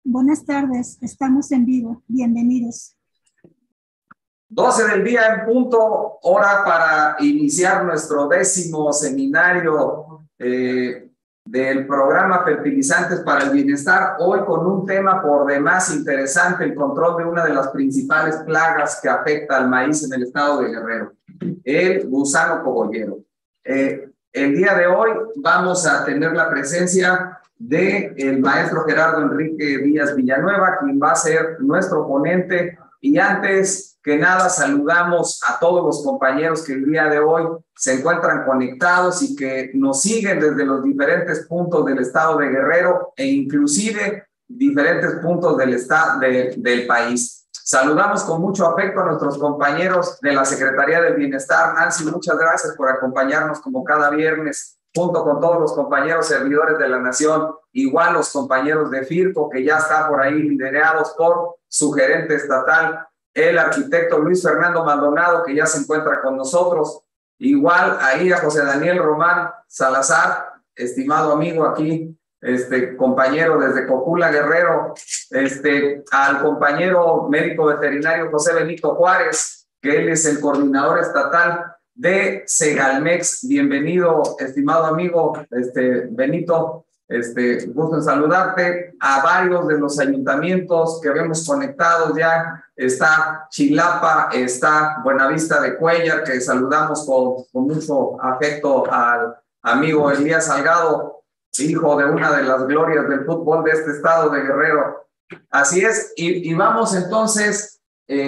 Buenas tardes, estamos en vivo. Bienvenidos. 12 del día en punto, hora para iniciar nuestro 10º seminario del programa Fertilizantes para el Bienestar. Hoy con un tema por demás interesante, el control de una de las principales plagas que afecta al maíz en el estado de Guerrero, el gusano cogollero. El día de hoy vamos a tener la presencia del maestro Gerardo Enrique Díaz Villanueva, quien va a ser nuestro ponente. Y antes que nada, saludamos a todos los compañeros que el día de hoy se encuentran conectados y que nos siguen desde los diferentes puntos del estado de Guerrero e inclusive diferentes puntos del país. Saludamos con mucho afecto a nuestros compañeros de la Secretaría del Bienestar. Nancy, muchas gracias por acompañarnos como cada viernes, junto con todos los compañeros servidores de la Nación, igual los compañeros de FIRCO, que ya está por ahí liderados por su gerente estatal, el arquitecto Luis Fernando Maldonado, que ya se encuentra con nosotros, igual ahí a José Daniel Román Salazar, estimado amigo aquí, compañero desde Cocula, Guerrero, al compañero médico veterinario José Benito Juárez, que él es el coordinador estatal de Segalmex. Bienvenido, estimado amigo, Benito. Gusto en saludarte. A varios de los ayuntamientos que vemos conectados ya, está Chilapa, está Buenavista de Cuellar, que saludamos con mucho afecto al amigo Elías Salgado, hijo de una de las glorias del fútbol de este estado de Guerrero. Así es, y vamos entonces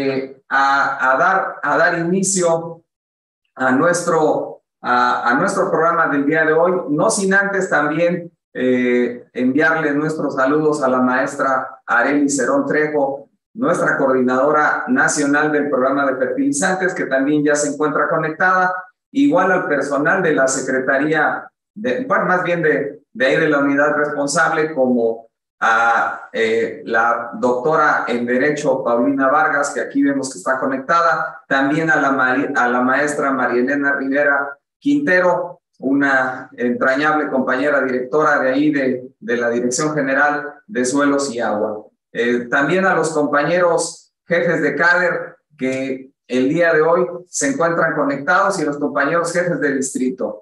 a dar inicio a nuestro programa del día de hoy, no sin antes también enviarle nuestros saludos a la maestra Arely Cerón Trejo, nuestra coordinadora nacional del programa de fertilizantes, que también ya se encuentra conectada, igual al personal de la Secretaría, más bien de ahí de la unidad responsable, como a la doctora en Derecho Paulina Vargas, que aquí vemos que está conectada, también a la maestra María Elena Rivera Quintero, una entrañable compañera directora de ahí de la Dirección General de Suelos y Agua. También a los compañeros jefes de CADER que el día de hoy se encuentran conectados y los compañeros jefes de distrito.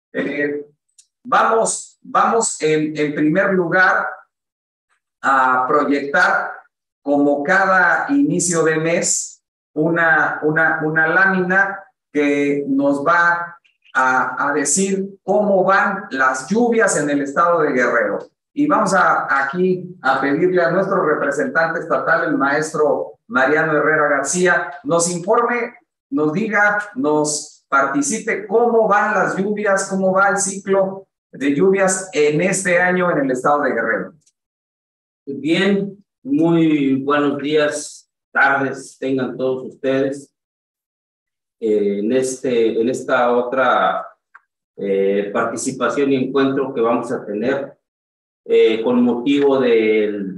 Vamos en primer lugar a proyectar, como cada inicio de mes, una lámina que nos va a decir cómo van las lluvias en el estado de Guerrero. Y vamos aquí a pedirle a nuestro representante estatal, el maestro Mariano Herrera García, nos informe, nos diga, nos participe cómo van las lluvias, cómo va el ciclo de lluvias en este año en el estado de Guerrero. Bien, muy buenos días, tardes tengan todos ustedes. En esta otra participación y encuentro que vamos a tener con motivo del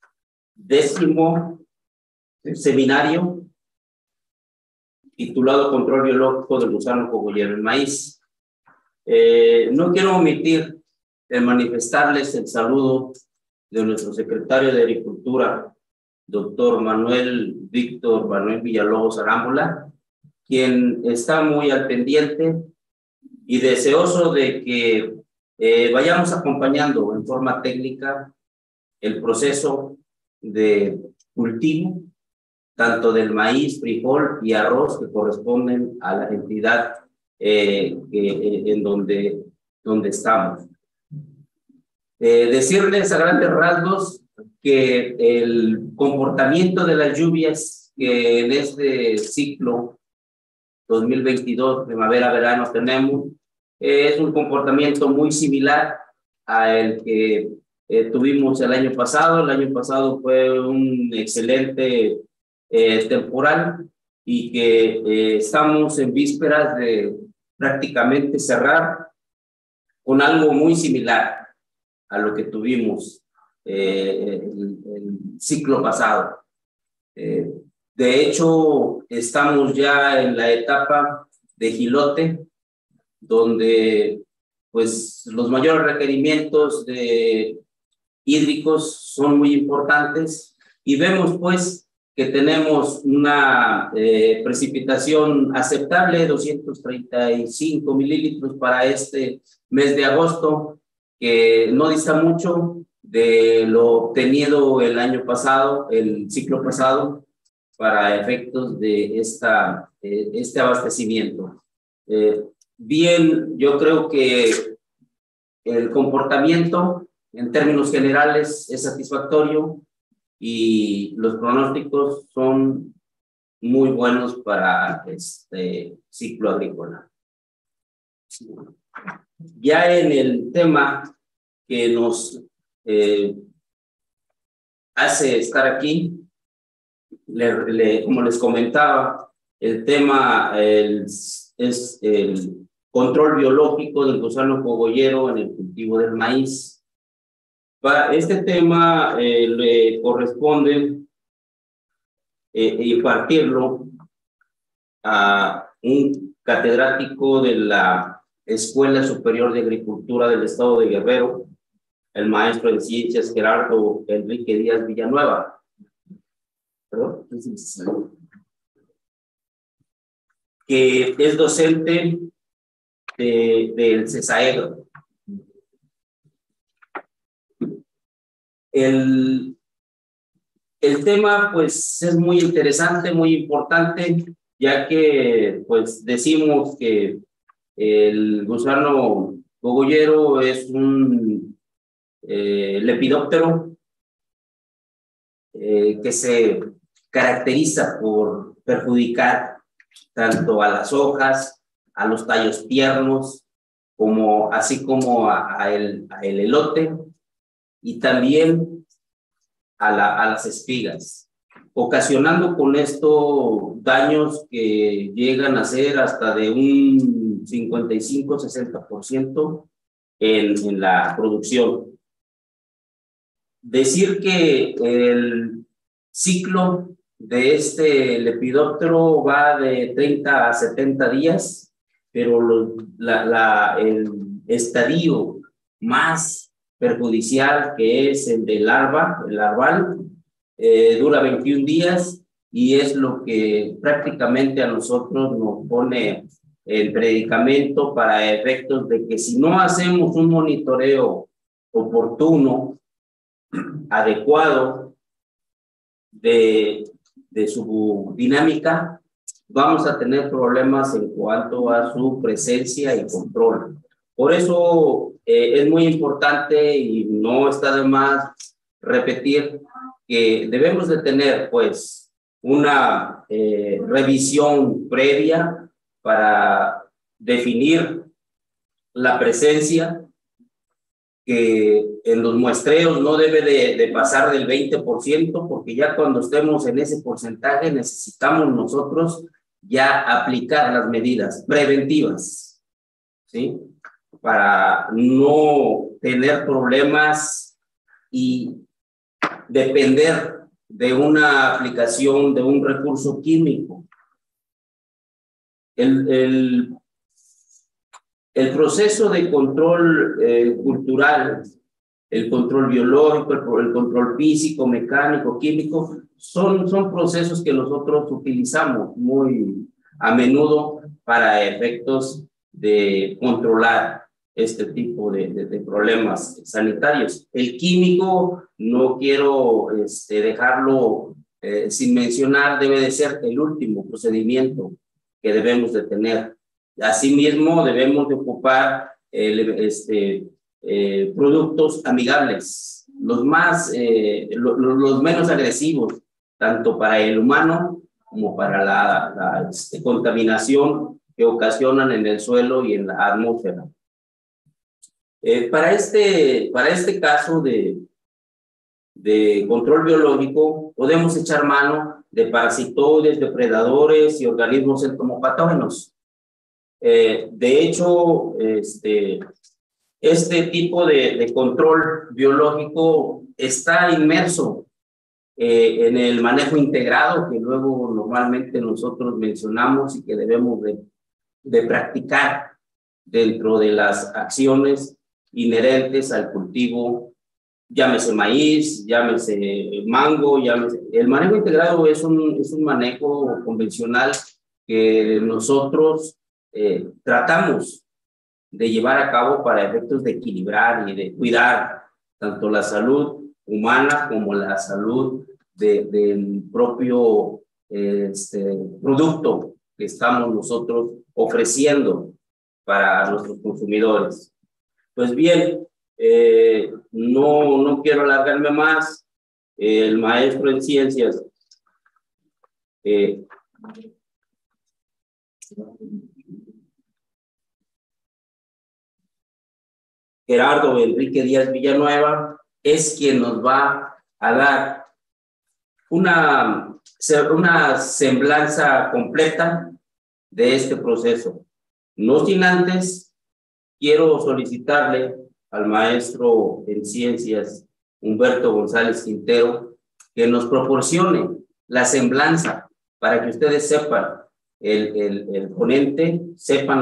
10º seminario titulado Control Biológico del Gusano Cogollero en Maíz. No quiero omitir manifestarles el saludo de nuestro secretario de Agricultura, doctor Víctor Manuel Villalobos Arámbula, quien está muy al pendiente y deseoso de que vayamos acompañando en forma técnica el proceso de cultivo, tanto del maíz, frijol y arroz que corresponden a la entidad en donde estamos. Decirles a grandes rasgos que el comportamiento de las lluvias que en este ciclo 2022, primavera-verano, tenemos, es un comportamiento muy similar al que tuvimos el año pasado. El año pasado fue un excelente temporal y que estamos en vísperas de prácticamente cerrar con algo muy similar a lo que tuvimos el ciclo pasado. De hecho, estamos ya en la etapa de jilote, donde pues los mayores requerimientos de hídricos son muy importantes y vemos pues que tenemos una precipitación aceptable, 235 mililitros para este mes de agosto, que no dista mucho de lo obtenido el año pasado, el ciclo pasado, para efectos de este abastecimiento. Bien, yo creo que el comportamiento en términos generales es satisfactorio y los pronósticos son muy buenos para este ciclo agrícola. Ya en el tema que nos hace estar aquí, como les comentaba, el tema es el control biológico del gusano cogollero en el cultivo del maíz. Para este tema le corresponde impartirlo a un catedrático de la Escuela Superior de Agricultura del Estado de Guerrero, el maestro en ciencias Gerardo Enrique Díaz Villanueva. ¿Perdón? Que es docente del CESAEGRO. El tema pues es muy interesante, muy importante, ya que pues decimos que el gusano cogollero es un lepidóptero que se caracteriza por perjudicar tanto a las hojas, a los tallos tiernos, así como a el elote, y también a las espigas, ocasionando con esto daños que llegan a ser hasta de un 55-60% en la producción. Decir que el ciclo de este lepidóptero va de 30 a 70 días, pero el estadio más perjudicial, que es el de larval, dura 21 días y es lo que prácticamente a nosotros nos pone el predicamento para efectos de que si no hacemos un monitoreo oportuno, adecuado de su dinámica, vamos a tener problemas en cuanto a su presencia y control. Por eso es muy importante y no está de más repetir que debemos de tener pues una revisión previa para definir la presencia, que en los muestreos no debe de pasar del 20%, porque ya cuando estemos en ese porcentaje necesitamos nosotros ya aplicar las medidas preventivas, ¿sí? Para no tener problemas y depender de una aplicación de un recurso químico. El proceso de control cultural, el control biológico, el control físico, mecánico, químico, son procesos que nosotros utilizamos muy a menudo para efectos de controlar este tipo de problemas sanitarios. El químico, no quiero dejarlo sin mencionar, debe de ser el último procedimiento que debemos de tener. Asimismo, debemos de ocupar productos amigables, los menos agresivos, tanto para el humano como para la contaminación que ocasionan en el suelo y en la atmósfera. Para este caso de control biológico, podemos echar mano de parasitoides, depredadores y organismos entomopatógenos. De hecho, este tipo de control biológico está inmerso en el manejo integrado que luego normalmente nosotros mencionamos y que debemos de practicar dentro de las acciones inherentes al cultivo llámese maíz, llámese mango, llámese... El manejo integrado es un manejo convencional que nosotros tratamos de llevar a cabo para efectos de equilibrar y de cuidar tanto la salud humana como la salud del propio producto que estamos nosotros ofreciendo para nuestros consumidores. Pues bien, no quiero alargarme más. El maestro en ciencias Gerardo Enrique Díaz Villanueva es quien nos va a dar una semblanza completa de este proceso. No sin antes, quiero solicitarle al maestro en ciencias, Humberto González Quintero, que nos proporcione la semblanza para que ustedes sepan, el ponente, sepan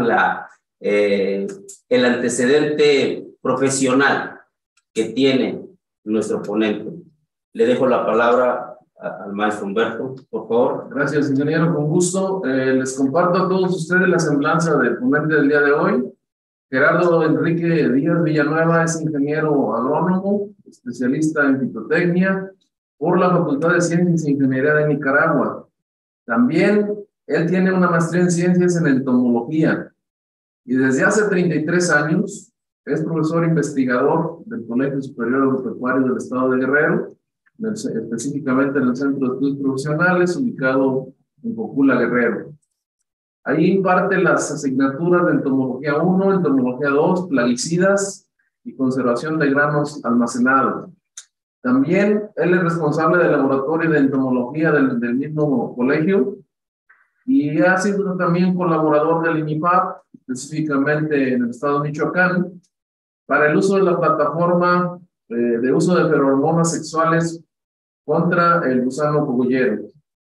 el antecedente profesional que tiene nuestro ponente. Le dejo la palabra al maestro Humberto, por favor. Gracias, ingeniero, con gusto. Les comparto a todos ustedes la semblanza del ponente del día de hoy. Gerardo Enrique Díaz Villanueva es ingeniero agrónomo, especialista en fitotecnia por la Facultad de Ciencias e Ingeniería de Nicaragua. También él tiene una maestría en ciencias en entomología y desde hace 33 años es profesor investigador del Colegio Superior Agropecuario del Estado de Guerrero, específicamente en el Centro de Estudios Profesionales, ubicado en Cocula, Guerrero. Ahí imparte las asignaturas de entomología 1, entomología 2, plaguicidas y conservación de granos almacenados. También él es responsable del laboratorio de entomología del mismo colegio y ha sido también colaborador del INIFAP, específicamente en el estado de Michoacán, para el uso de la plataforma de uso de feromonas sexuales contra el gusano cogollero.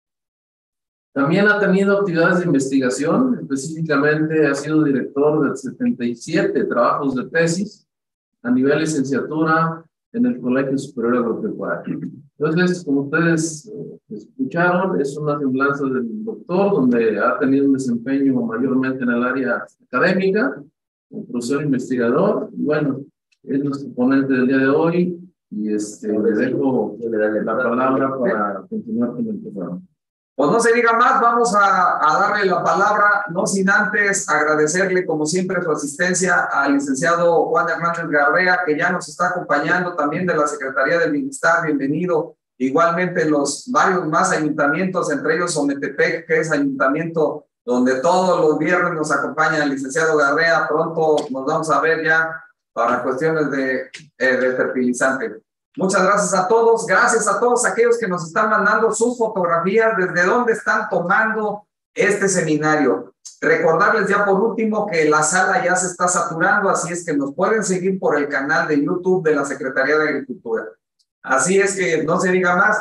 También ha tenido actividades de investigación, específicamente ha sido director de 77 trabajos de tesis a nivel licenciatura en el Colegio Superior Agropecuario. Entonces, como ustedes escucharon, es una semblanza del doctor, donde ha tenido un desempeño mayormente en el área académica, como profesor investigador. Y bueno, es nuestro ponente del día de hoy y le dejo la palabra para continuar con el programa. Pues no se diga más, vamos a darle la palabra, no sin antes agradecerle como siempre su asistencia al licenciado Juan Hernández Gardea, que ya nos está acompañando también de la Secretaría del Bienestar, bienvenido. Igualmente los varios más ayuntamientos, entre ellos Ometepec, que es ayuntamiento donde todos los viernes nos acompaña el licenciado Gardea. Pronto nos vamos a ver ya para cuestiones de fertilizante. Muchas gracias a todos aquellos que nos están mandando sus fotografías, desde dónde están tomando este seminario. Recordarles ya por último que la sala ya se está saturando, así es que nos pueden seguir por el canal de YouTube de la Secretaría de Agricultura. Así es que no se diga más,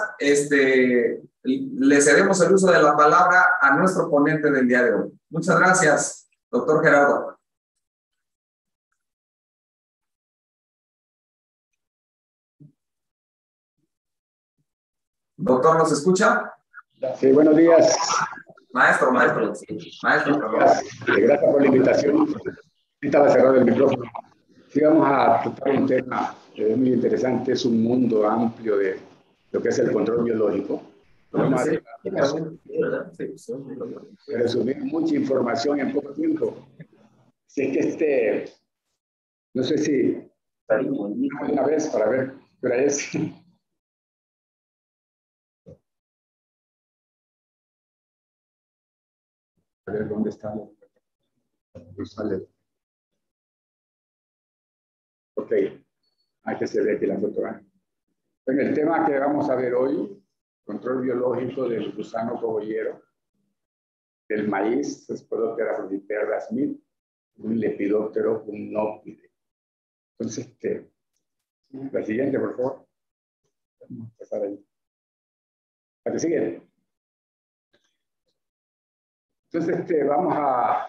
le cedemos el uso de la palabra a nuestro ponente del día de hoy. Muchas gracias, doctor Gerardo. Doctor, ¿nos escucha? Sí, buenos días. Maestro. Gracias por la invitación. Estaba cerrado el micrófono. Sí, vamos a tratar un tema muy interesante. Es un mundo amplio de lo que es el control biológico. Vamos a resumir mucha información en poco tiempo. Si es que no sé si una vez para ver qué hora es. A ver dónde está. Ok, hay que se ve aquí la foto. En el tema que vamos a ver hoy, control biológico del gusano cogollero, del maíz, Spodoptera frugiperra smith, un Lepidoptero gymnopide. Entonces, la siguiente, por favor. Vamos a empezar ahí. ¿La que sigue? Entonces, vamos a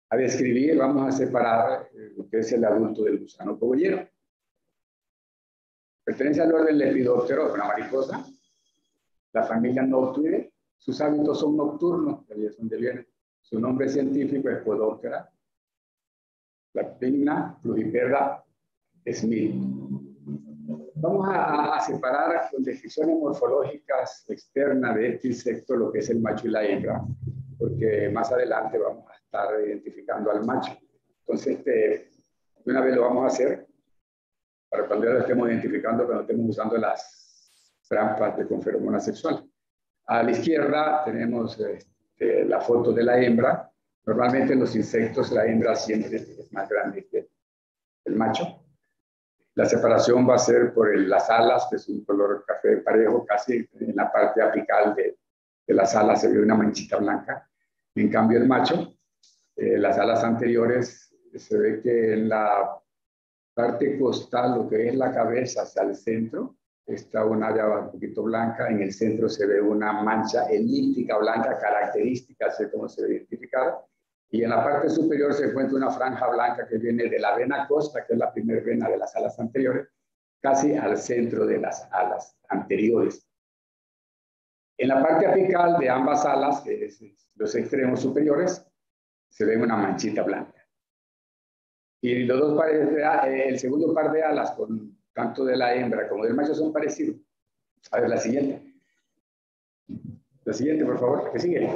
describir, vamos a separar lo que es el adulto del gusano cogollero. Pertenece al orden Lepidoptero, una mariposa. La familia Noctuidae. Sus hábitos son nocturnos, de ahí es donde viene. Su nombre científico es Podoptera. La Pinna Flugiperda Smith. Vamos a separar con descripciones morfológicas externas de este insecto lo que es el macho y la hembra, porque más adelante vamos a estar identificando al macho. Entonces, de una vez lo vamos a hacer para cuando ya lo estemos identificando, cuando estemos usando las trampas de con feromona sexual. A la izquierda tenemos la foto de la hembra. Normalmente en los insectos la hembra siempre es más grande que el macho. La separación va a ser por las alas, que es un color café parejo, casi en la parte apical de las alas se ve una manchita blanca. En cambio el macho, las alas anteriores, se ve que en la parte costal, lo que es la cabeza hacia el centro, está un área un poquito blanca. En el centro se ve una mancha elíptica blanca, característica, así como se ve identificada. Y en la parte superior se encuentra una franja blanca que viene de la vena costa, que es la primera vena de las alas anteriores, casi al centro de las alas anteriores. En la parte apical de ambas alas, que es los extremos superiores, se ve una manchita blanca. Y los dos pares el segundo par de alas, con tanto de la hembra como del macho, son parecidos. A ver, la siguiente. La siguiente, por favor, que sigue.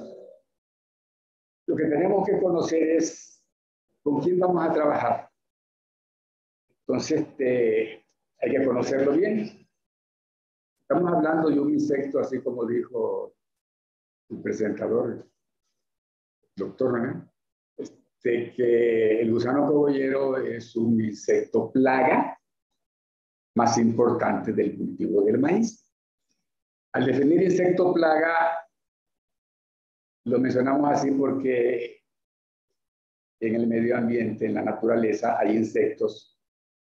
Lo que tenemos que conocer es con quién vamos a trabajar. Entonces, hay que conocerlo bien. Estamos hablando de un insecto, así como dijo el presentador, doctor René, que el gusano cogollero es un insecto plaga más importante del cultivo del maíz. Al definir insecto plaga, lo mencionamos así porque en el medio ambiente, en la naturaleza, hay insectos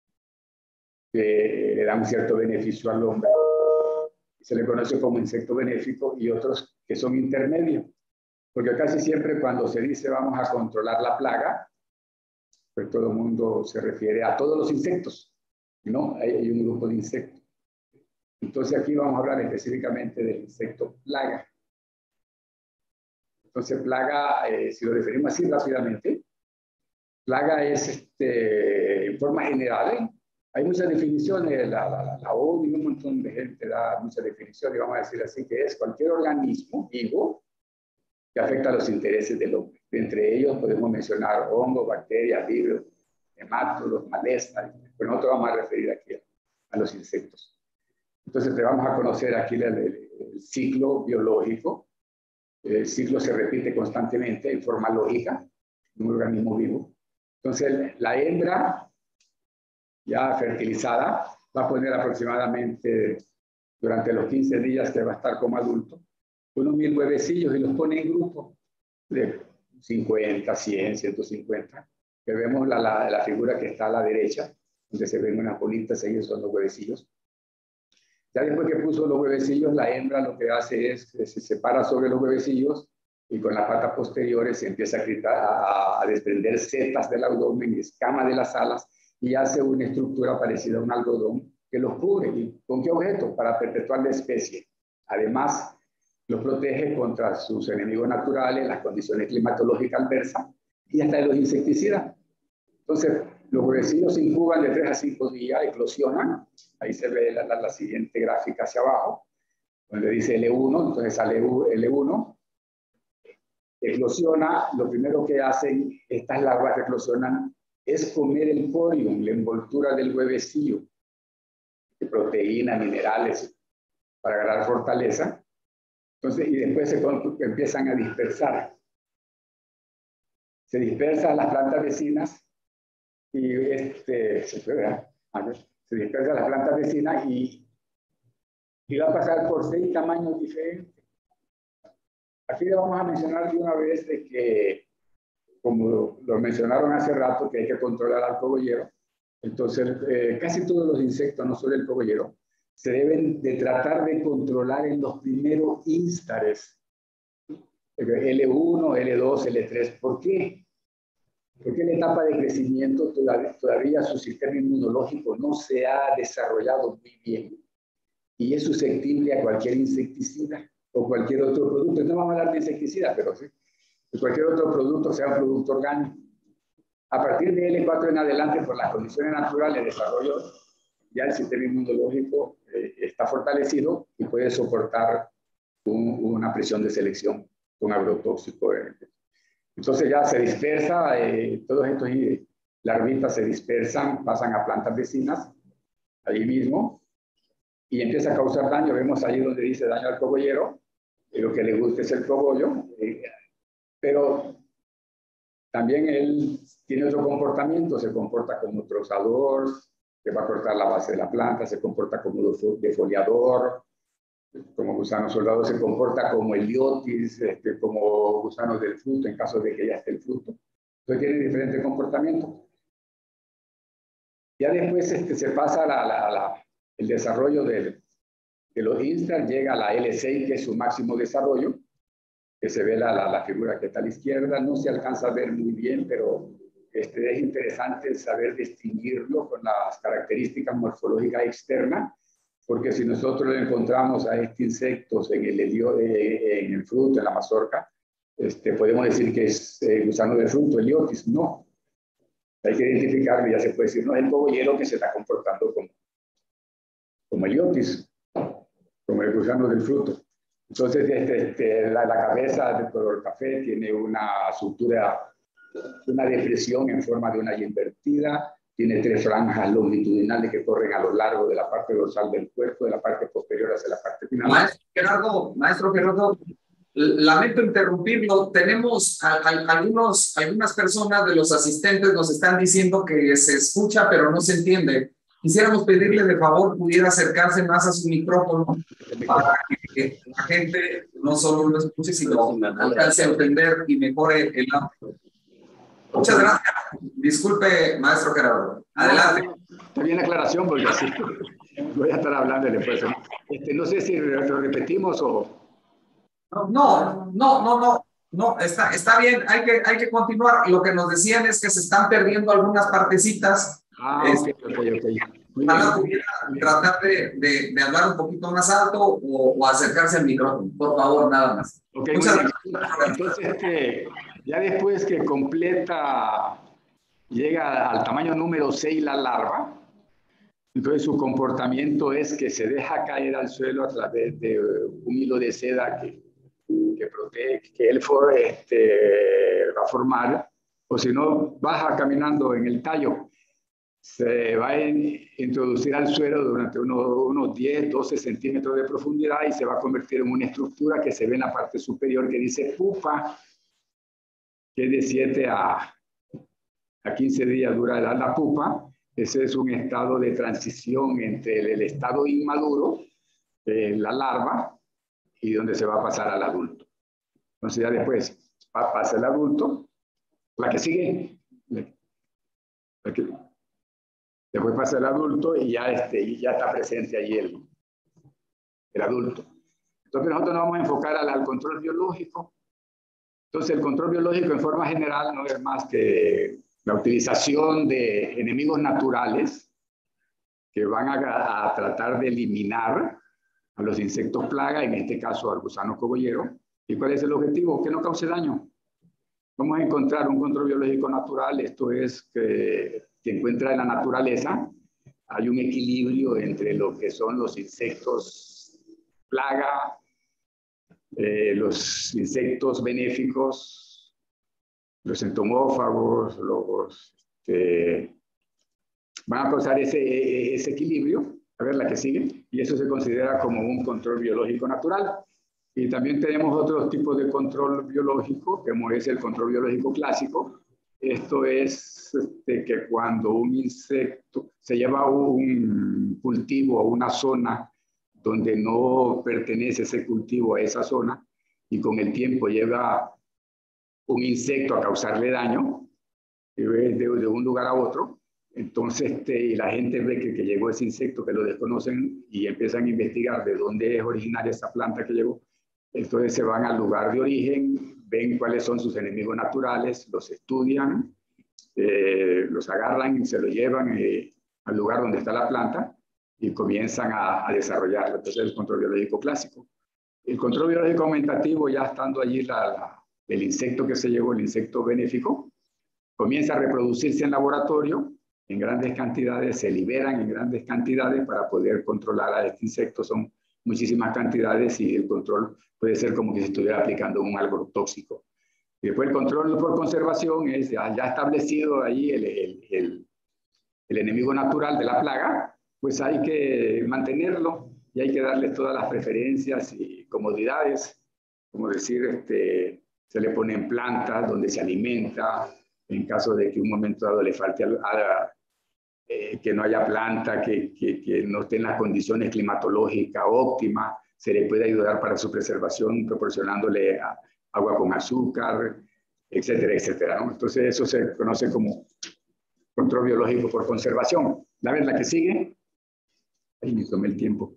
que le dan un cierto beneficio al hombre. Se le conoce como insecto benéfico, y otros que son intermedios. Porque casi siempre cuando se dice vamos a controlar la plaga, pues todo el mundo se refiere a todos los insectos, ¿no? Hay un grupo de insectos. Entonces aquí vamos a hablar específicamente del insecto plaga. Entonces plaga, si lo referimos así rápidamente, plaga es, en forma general, hay muchas definiciones, la ONU y un montón de gente da muchas definiciones, vamos a decir así, que es cualquier organismo vivo que afecta a los intereses del hombre. Entre ellos podemos mencionar hongos, bacterias, virus, nematodos, malezas, pero nosotros vamos a referir aquí a los insectos. Entonces te vamos a conocer aquí el ciclo biológico. El ciclo se repite constantemente en forma lógica en un organismo vivo. Entonces la hembra ya fertilizada va a poner aproximadamente durante los 15 días que va a estar como adulto unos 1000 huevecillos, y los pone en grupos de 50, 100, 150, que vemos la figura que está a la derecha, donde se ven unas bolitas, ellos son los huevecillos. Ya después que puso los huevecillos, la hembra lo que hace es que se separa sobre los huevecillos y con las patas posteriores se empieza a desprender setas del abdomen y escamas de las alas, y hace una estructura parecida a un algodón que los cubre. ¿Y con qué objeto? Para perpetuar la especie. Además, los protege contra sus enemigos naturales, las condiciones climatológicas adversas y hasta de los insecticidas. Entonces, los huevecillos se incuban de 3 a 5 días, eclosionan. Ahí se ve la siguiente gráfica hacia abajo, donde dice L1, entonces sale L1. Eclosiona, lo primero que hacen estas larvas que eclosionan es comer el corium, la envoltura del huevecillo, de proteínas, minerales, para ganar fortaleza. Entonces, y después se empiezan a dispersar. Se dispersan a las plantas vecinas y se dispersa a las plantas vecinas y va a pasar por 6 tamaños diferentes. Aquí le vamos a mencionar de una vez de que, como lo mencionaron hace rato, que hay que controlar al cogollero. Entonces, casi todos los insectos, no solo el cogollero, se deben de tratar de controlar en los primeros instares. L1, L2, L3. ¿Por qué? porque en la etapa de crecimiento todavía su sistema inmunológico no se ha desarrollado muy bien y es susceptible a cualquier insecticida o cualquier otro producto. No vamos a hablar de insecticida, pero sí, cualquier otro producto, sea un producto orgánico. A partir de L4 en adelante, por las condiciones naturales de desarrollo, ya el sistema inmunológico está fortalecido y puede soportar una presión de selección con agrotóxico. Entonces ya se dispersa, todos estos larvitas se dispersan, pasan a plantas vecinas, ahí mismo, y empieza a causar daño. Vemos ahí donde dice daño al cogollero, y lo que le gusta es el cogollo, pero también él tiene otro comportamiento, se comporta como trozador, que va a cortar la base de la planta, se comporta como defoliador, como gusano soldado, se comporta como heliotis, como gusanos del fruto, en caso de que ya esté el fruto. Entonces tiene diferentes comportamientos. Ya después se pasa el desarrollo de los instars, llega a la L6, que es su máximo desarrollo, que se ve la figura que está a la izquierda. No se alcanza a ver muy bien, pero es interesante saber distinguirlo con las características morfológicas externas, porque si nosotros lo encontramos a este insecto en el fruto, en la mazorca, podemos decir que es gusano del fruto, heliotis. No, hay que identificarlo. Ya se puede decir, no es el cogollero que se está comportando como heliotis, como el gusano del fruto. Entonces, la cabeza de color café tiene una estructura, una depresión en forma de una Y invertida, tiene 3 franjas longitudinales que corren a lo largo de la parte dorsal del cuerpo, de la parte posterior hacia la parte final. Maestro Gerardo, lamento interrumpirlo. Tenemos algunas personas de los asistentes nos están diciendo que se escucha, pero no se entiende. Quisiéramos pedirle de favor pudiera acercarse más a su micrófono para que la gente no solo lo escuche, sino alcance a entender y mejore el audio. Muchas gracias. Disculpe, maestro Gerardo. Adelante. Está bien la aclaración, porque así voy a estar hablando después. No sé si lo repetimos o... No, está bien, hay que continuar. Lo que nos decían es que se están perdiendo algunas partecitas. Ok. Ojalá pudiera tratar de hablar un poquito más alto o acercarse al micrófono, por favor, nada más. Okay, muchas gracias. Entonces, ya después que llega al tamaño número 6 la larva, entonces su comportamiento es que se deja caer al suelo a través de un hilo de seda que protege, que él va a formar, o si no, baja caminando en el tallo. Se va a introducir al suelo durante unos 10, 12 centímetros de profundidad y se va a convertir en una estructura que se ve en la parte superior que dice pupa, que es de 7 a 15 días dura la pupa. Ese es un estado de transición entre el estado inmaduro, la larva, y donde se va a pasar al adulto. Entonces ya después pasa el adulto, la que sigue, después pasa el adulto y ya está presente allí el adulto. Entonces nosotros nos vamos a enfocar al control biológico. Entonces el control biológico en forma general no es más que la utilización de enemigos naturales que van a tratar de eliminar a los insectos plaga, en este caso al gusano cogollero. ¿Y cuál es el objetivo? Que no cause daño. Vamos a encontrar un control biológico natural. Esto es que encuentra en la naturaleza. Hay un equilibrio entre lo que son los insectos plaga, los insectos benéficos, los entomófagos, van a causar ese equilibrio. A ver la que sigue. Y eso se considera como un control biológico natural. Y también tenemos otros tipos de control biológico, como es el control biológico clásico. Esto es que cuando un insecto se lleva un cultivo a una zona donde no pertenece ese cultivo a esa zona y con el tiempo llega un insecto a causarle daño de un lugar a otro, entonces y la gente ve que llegó ese insecto, que lo desconocen y empiezan a investigar de dónde es originaria esa planta que llegó. Entonces se van al lugar de origen, ven cuáles son sus enemigos naturales, los estudian los agarran y se los llevan al lugar donde está la planta y comienzan a desarrollarlo. Entonces, el control biológico clásico. El control biológico aumentativo, ya estando allí el insecto que se llevó, el insecto benéfico, comienza a reproducirse en laboratorio en grandes cantidades, se liberan en grandes cantidades para poder controlar a este insecto. Son muchísimas cantidades y el control puede ser como que se estuviera aplicando un agrotóxico. Y después el control por conservación es ya establecido ahí el enemigo natural de la plaga, pues hay que mantenerlo y hay que darle todas las preferencias y comodidades, como decir, se le ponen plantas donde se alimenta, en caso de que un momento dado le falte que no haya planta, que no esté en las condiciones climatológicas óptimas, se le puede ayudar para su preservación proporcionándole agua con azúcar, etcétera, etcétera, ¿no? Entonces eso se conoce como control biológico por conservación. La que sigue. Ahí me tomé el tiempo.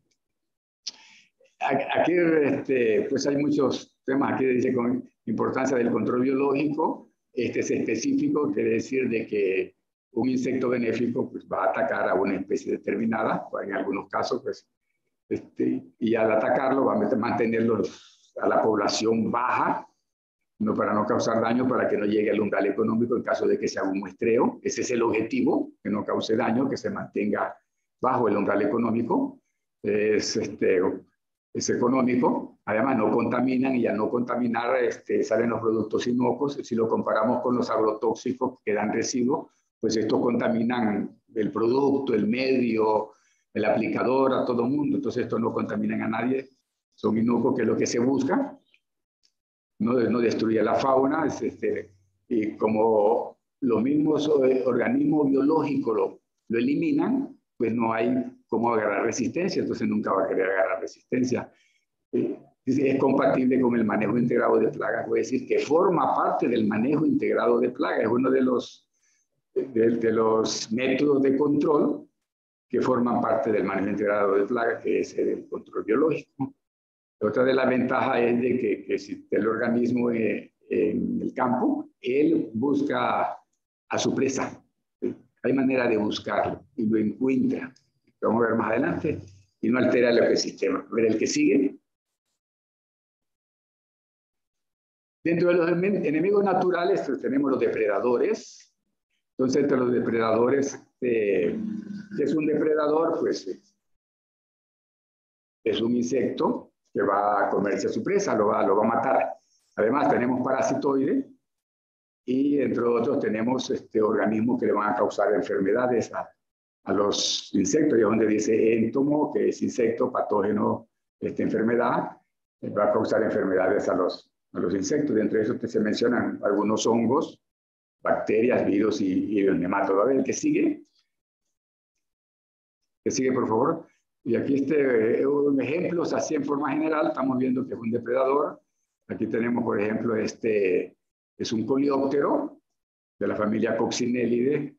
Aquí pues hay muchos temas. Aquí dice con importancia del control biológico. Este es específico, quiere decir de que un insecto benéfico pues, va a atacar a una especie determinada, en algunos casos, pues, y al atacarlo va a mantenerlo a la población baja, no, para no causar daño, para que no llegue al umbral económico en caso de que se haga un muestreo. Ese es el objetivo, que no cause daño, que se mantenga bajo el umbral económico. Es económico. Además, no contaminan y al no contaminar salen los productos inocuos. Si lo comparamos con los agrotóxicos que dan residuos, pues estos contaminan el producto, el medio, el aplicador, a todo mundo. Entonces, estos no contaminan a nadie. Son inocuos, que es lo que se busca. No destruye la fauna, y como los mismos organismos biológicos lo eliminan, pues no hay cómo agarrar resistencia, entonces nunca va a querer agarrar resistencia. Es compatible con el manejo integrado de plagas, puede decir que forma parte del manejo integrado de plagas, es uno de los métodos de control que forman parte del manejo integrado de plagas, que es el control biológico. Otra de las ventajas es de que si el organismo en el campo, él busca a su presa. Hay manera de buscarlo y lo encuentra. Lo vamos a ver más adelante y no altera el ecosistema. A ver el que sigue. Dentro de los enemigos naturales pues, tenemos los depredadores. Entonces, entre los depredadores, ¿qué es un depredador? Pues es un insecto que va a comerse a su presa, lo va a matar. Además, tenemos parasitoides y, entre otros, tenemos organismos que le van a causar enfermedades a los insectos. Y es donde dice éntomo, que es insecto, patógeno, enfermedad, va a causar enfermedades a los insectos. De entre esos se mencionan algunos hongos, bacterias, virus y el nematodo. A ver, ¿qué sigue? ¿Qué sigue, por favor? Y aquí ejemplos así en forma general, estamos viendo que es un depredador. Aquí tenemos, por ejemplo, es un coleóptero de la familia Coccinellidae.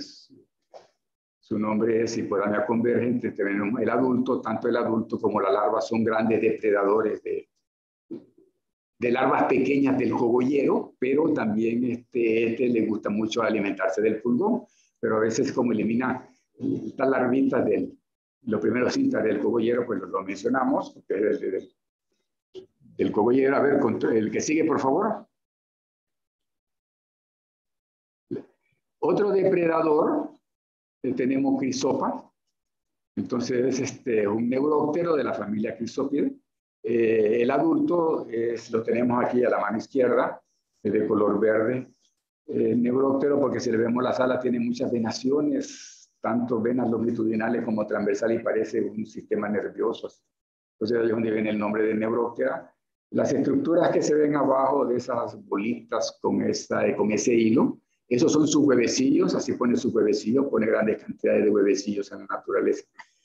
Su nombre es Hiporamia convergente. Tenemos el adulto, tanto el adulto como la larva son grandes depredadores de larvas pequeñas del cogollero, pero también le gusta mucho alimentarse del pulgón, pero a veces como elimina estas larvitas los primeros síntomas del cogollero, pues lo mencionamos, porque es del cogollero. A ver, el que sigue, por favor. Otro depredador, tenemos Chrysopa. Entonces, es un neuróptero de la familia Chrysopide. El adulto lo tenemos aquí a la mano izquierda, es de color verde. Neuróptero, porque si le vemos las alas, tiene muchas venaciones, tanto venas longitudinales como transversales, y parece un sistema nervioso. Entonces, ahí es donde viene el nombre de neuróptera. Las estructuras que se ven abajo de esas bolitas con ese hilo, esos son sus huevecillos. Así pone sus huevecillos, pone grandes cantidades de huevecillos en la naturaleza.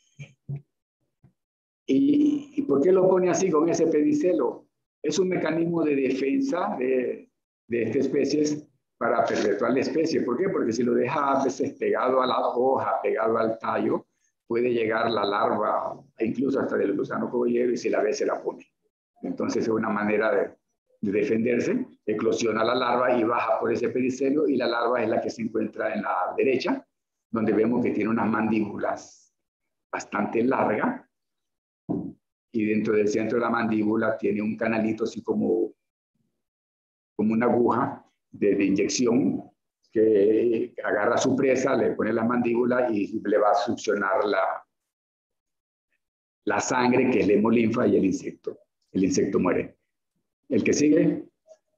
¿Y por qué lo pone así con ese pedicelo? Es un mecanismo de defensa de esta especie para perpetuar la especie. ¿Por qué? Porque si lo deja a veces pegado a la hoja, pegado al tallo, puede llegar la larva, incluso hasta del gusano cogollero, y si la ve se la pone. Entonces es una manera defenderse, eclosiona la larva y baja por ese pericelio, y la larva es la que se encuentra en la derecha, donde vemos que tiene unas mandíbulas bastante largas, y dentro del centro de la mandíbula tiene un canalito así como una aguja de inyección que agarra a su presa, le pone la mandíbula y le va a succionar la sangre, que es la hemolinfa, y el insecto muere. El que sigue.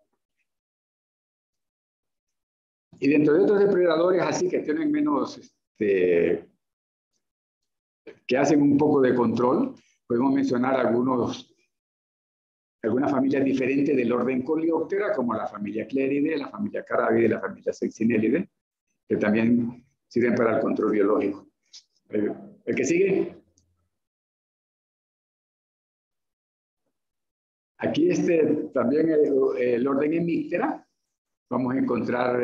Y dentro de otros depredadores así que tienen menos, que hacen un poco de control, podemos mencionar algunas familias diferentes del orden Coleoptera, como la familia Cléridae, la familia Carabidae, la familia Sexinelidae, que también sirven para el control biológico. El que sigue. Aquí también el orden Hemiptera. Vamos a encontrar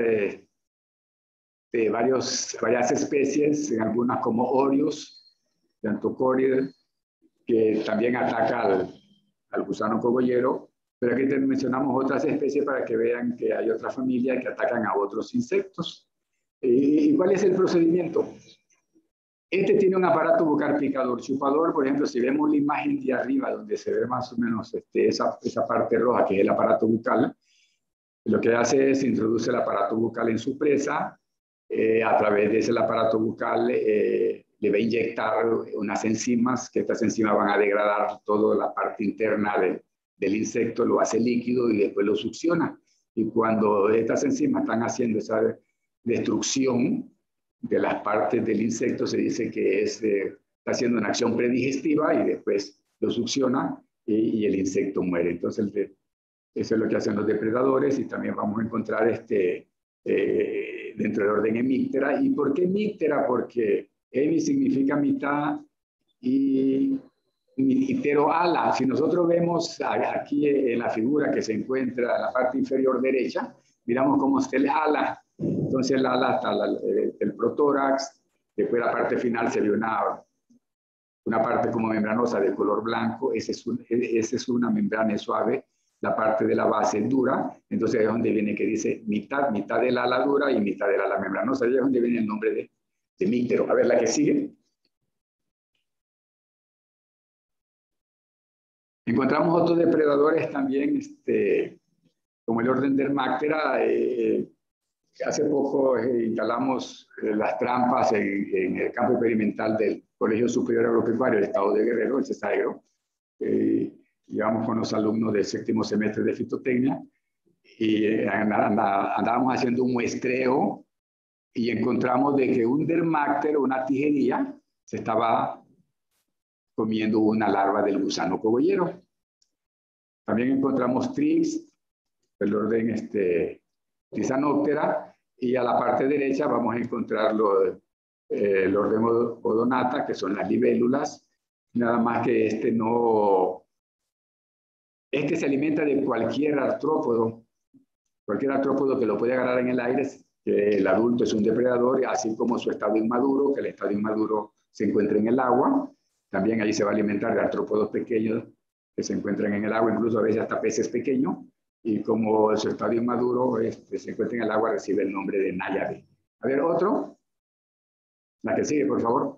varias especies, en algunas como Orius, de Anthocoridea, que también ataca al gusano cogollero, pero aquí mencionamos otras especies para que vean que hay otras familias que atacan a otros insectos. ¿Y cuál es el procedimiento? Este tiene un aparato bucal picador, chupador. Por ejemplo, si vemos la imagen de arriba, donde se ve más o menos esa parte roja, que es el aparato bucal, lo que hace es introduce el aparato bucal en su presa, a través de ese aparato bucal le va a inyectar unas enzimas, que estas enzimas van a degradar toda la parte interna del insecto, lo hace líquido y después lo succiona. Y cuando estas enzimas están haciendo esa destrucción de las partes del insecto, se dice que está haciendo una acción predigestiva y después lo succiona y el insecto muere. Entonces, eso es lo que hacen los depredadores, y también vamos a encontrar dentro del orden Hemiptera. ¿Y por qué Hemiptera? Porque hemi significa mitad y ptero-ala. Si nosotros vemos aquí en la figura que se encuentra en la parte inferior derecha, miramos cómo está el ala. Entonces el ala está el protórax, después la parte final se ve una parte como membranosa de color blanco. Esa es una membrana suave. La parte de la base es dura, entonces es donde viene que dice mitad del ala dura y mitad del ala membranosa. Ahí es donde viene el nombre de Hemiptero. A ver, la que sigue. Encontramos otros depredadores también, como el orden Dermactera. Hace poco instalamos las trampas en el campo experimental del Colegio Superior Agropecuario del Estado de Guerrero, el CESAEGRO. Llevamos con los alumnos del séptimo semestre de fitotecnia y andábamos haciendo un muestreo y encontramos de que un dermáctero, una tijerilla, se estaba comiendo una larva del gusano cogollero. También encontramos trix, el orden Tisanoptera, y a la parte derecha vamos a encontrar el orden Odonata, que son las libélulas. Nada más que este se alimenta de cualquier artrópodo que lo puede agarrar en el aire. El adulto es un depredador, así como su estado inmaduro, que el estado inmaduro se encuentra en el agua. También ahí se va a alimentar de artrópodos pequeños que se encuentran en el agua, incluso a veces hasta peces pequeños. Y como su estado inmaduro se encuentra en el agua, recibe el nombre de náyade. A ver, otro. La que sigue, por favor.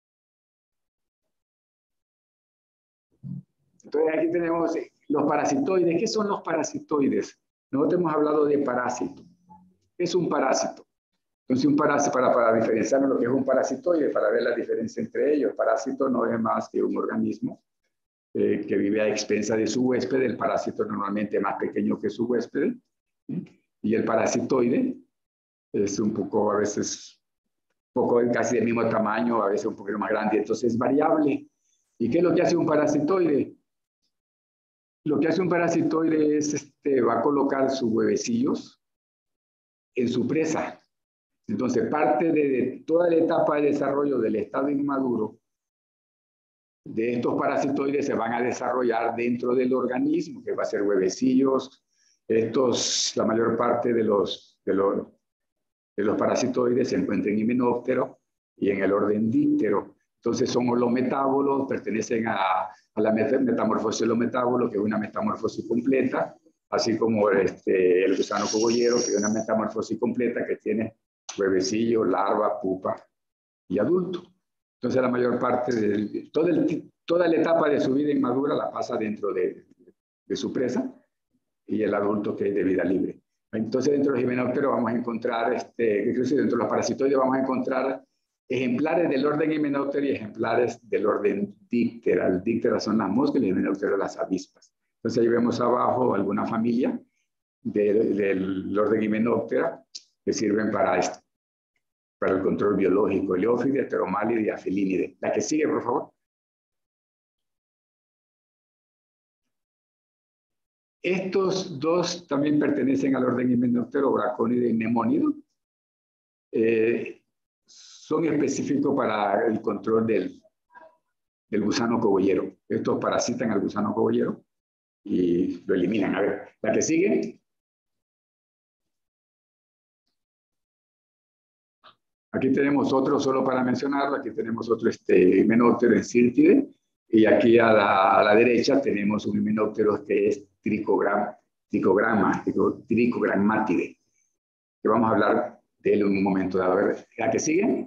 Entonces aquí tenemos los parasitoides. ¿Qué son los parasitoides? Nosotros hemos hablado de parásito. ¿Qué es un parásito? Entonces un parásito, para diferenciar lo que es un parasitoide, para ver la diferencia entre ellos, el parásito no es más que un organismo que vive a expensas de su huésped. El parásito normalmente es más pequeño que su huésped, y el parasitoide es un poco, a veces, casi del mismo tamaño, a veces un poquito más grande, entonces es variable. ¿Y qué es lo que hace un parasitoide? Lo que hace un parasitoide es, va a colocar sus huevecillos en su presa. Entonces, parte de toda la etapa de desarrollo del estado inmaduro de estos parasitoides se van a desarrollar dentro del organismo, que va a ser huevecillos. La mayor parte de los parasitoides se encuentran en Hymenoptero y en el orden Díptero. Entonces son holometábolos, pertenecen a la metamorfosis holometábolo, que es una metamorfosis completa. así como el gusano cogollero, que es una metamorfosis completa que tiene huevecillo, larva, pupa y adulto. Entonces la mayor parte de toda la etapa de su vida inmadura la pasa dentro de su presa, y el adulto que es de vida libre. Entonces dentro de los himenópteros vamos a encontrar, incluso dentro de los parasitoides vamos a encontrar ejemplares del orden Hymenoptera y ejemplares del orden Diptera. El Diptera son las moscas y el Hymenoptera las avispas. Entonces ahí vemos abajo alguna familia del orden Hymenoptera que sirven para el control biológico: Eleófide, Heteromálide y Afelínide. La que sigue, por favor. Estos dos también pertenecen al orden Hymenoptera, Braconido y Nemónido. Son específicos para el control del gusano cogollero. Estos parasitan al gusano cogollero y lo eliminan. A ver, la que sigue. Aquí tenemos otro, solo para mencionarlo, aquí tenemos otro Hymenoptero en Sírtide, y aquí a la derecha tenemos un Hymenoptero que es Tricogrammatide, que vamos a hablar de él en un momento dado. A ver, ¿la que sigue?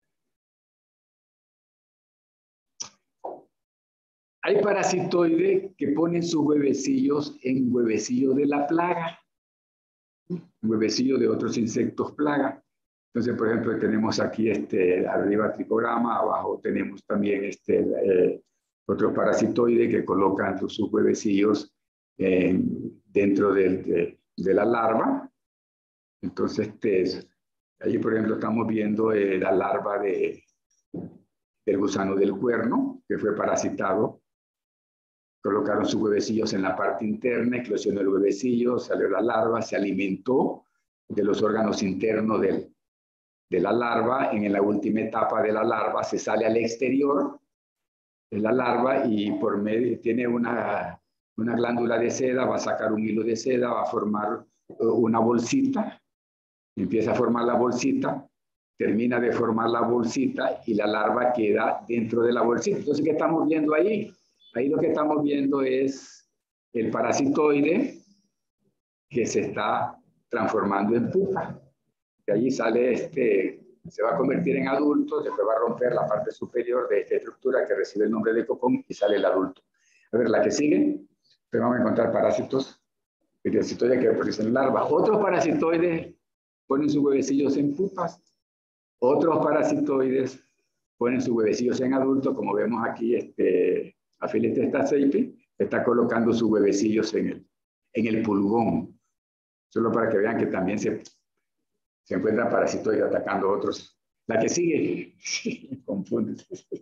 Hay parasitoides que ponen sus huevecillos en huevecillos de la plaga, huevecillos de otros insectos plaga. Entonces, por ejemplo, tenemos aquí arriba Tricograma, abajo tenemos también otros parasitoides que colocan sus huevecillos dentro de la larva. Entonces, allí, por ejemplo, estamos viendo la larva del gusano del cuerno, que fue parasitado. Colocaron sus huevecillos en la parte interna, eclosionó el huevecillo, salió la larva, se alimentó de los órganos internos de la larva. En la última etapa de la larva se sale al exterior de la larva y por medio tiene una glándula de seda, va a sacar un hilo de seda, va a formar una bolsita, empieza a formar la bolsita, termina de formar la bolsita y la larva queda dentro de la bolsita. Entonces, ¿qué estamos viendo ahí? Ahí lo que estamos viendo es el parasitoide que se está transformando en pupa. De allí sale se va a convertir en adulto, después va a romper la parte superior de esta estructura que recibe el nombre de copón y sale el adulto. A ver, la que sigue, pues vamos a encontrar parásitos, parasitoides que producen larvas. Otros parasitoides ponen sus huevecillos en pupas. Otros parasitoides ponen sus huevecillos en adultos, como vemos aquí, Aphyllite staseipi está colocando sus huevecillos en el pulgón. Solo para que vean que también se encuentran parasitoides atacando a otros. La que sigue, confunde.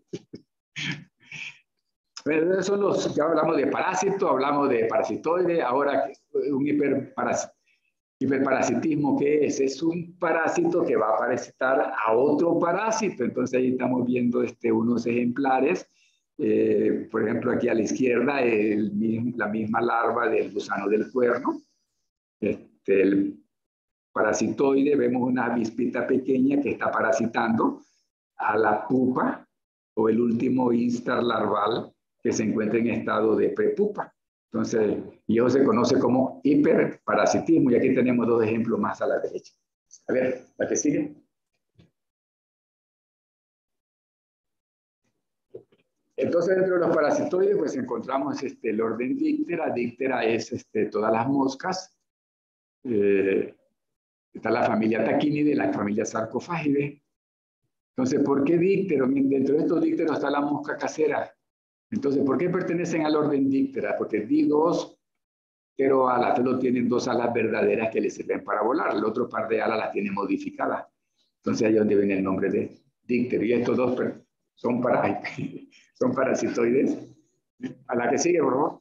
Bueno, son ya hablamos de parásito, hablamos de parasitoide, ahora un hiperparasitismo, ¿qué es? Es un parásito que va a parasitar a otro parásito. Entonces ahí estamos viendo unos ejemplares. Por ejemplo, aquí a la izquierda, la misma larva del gusano del cuerno. El parasitoide, vemos una avispita pequeña que está parasitando a la pupa o el último instar larval que se encuentra en estado de prepupa. Entonces, y eso se conoce como hiperparasitismo, y aquí tenemos dos ejemplos más a la derecha. A ver, la que sigue. Entonces, dentro de los parasitoides, pues encontramos el orden Diptera. Diptera es todas las moscas. Está la familia Tachinidae, la familia Sarcophagidae. Entonces, ¿por qué díptero? Dentro de estos dípteros está la mosca casera. Entonces, ¿por qué pertenecen al orden Diptera? Porque D2 pteroalas solo tienen dos alas verdaderas que les sirven para volar. El otro par de alas las tiene modificadas. Entonces, ahí es donde viene el nombre de díptero. Y estos dos son parasitoides. A la que sigue, por favor.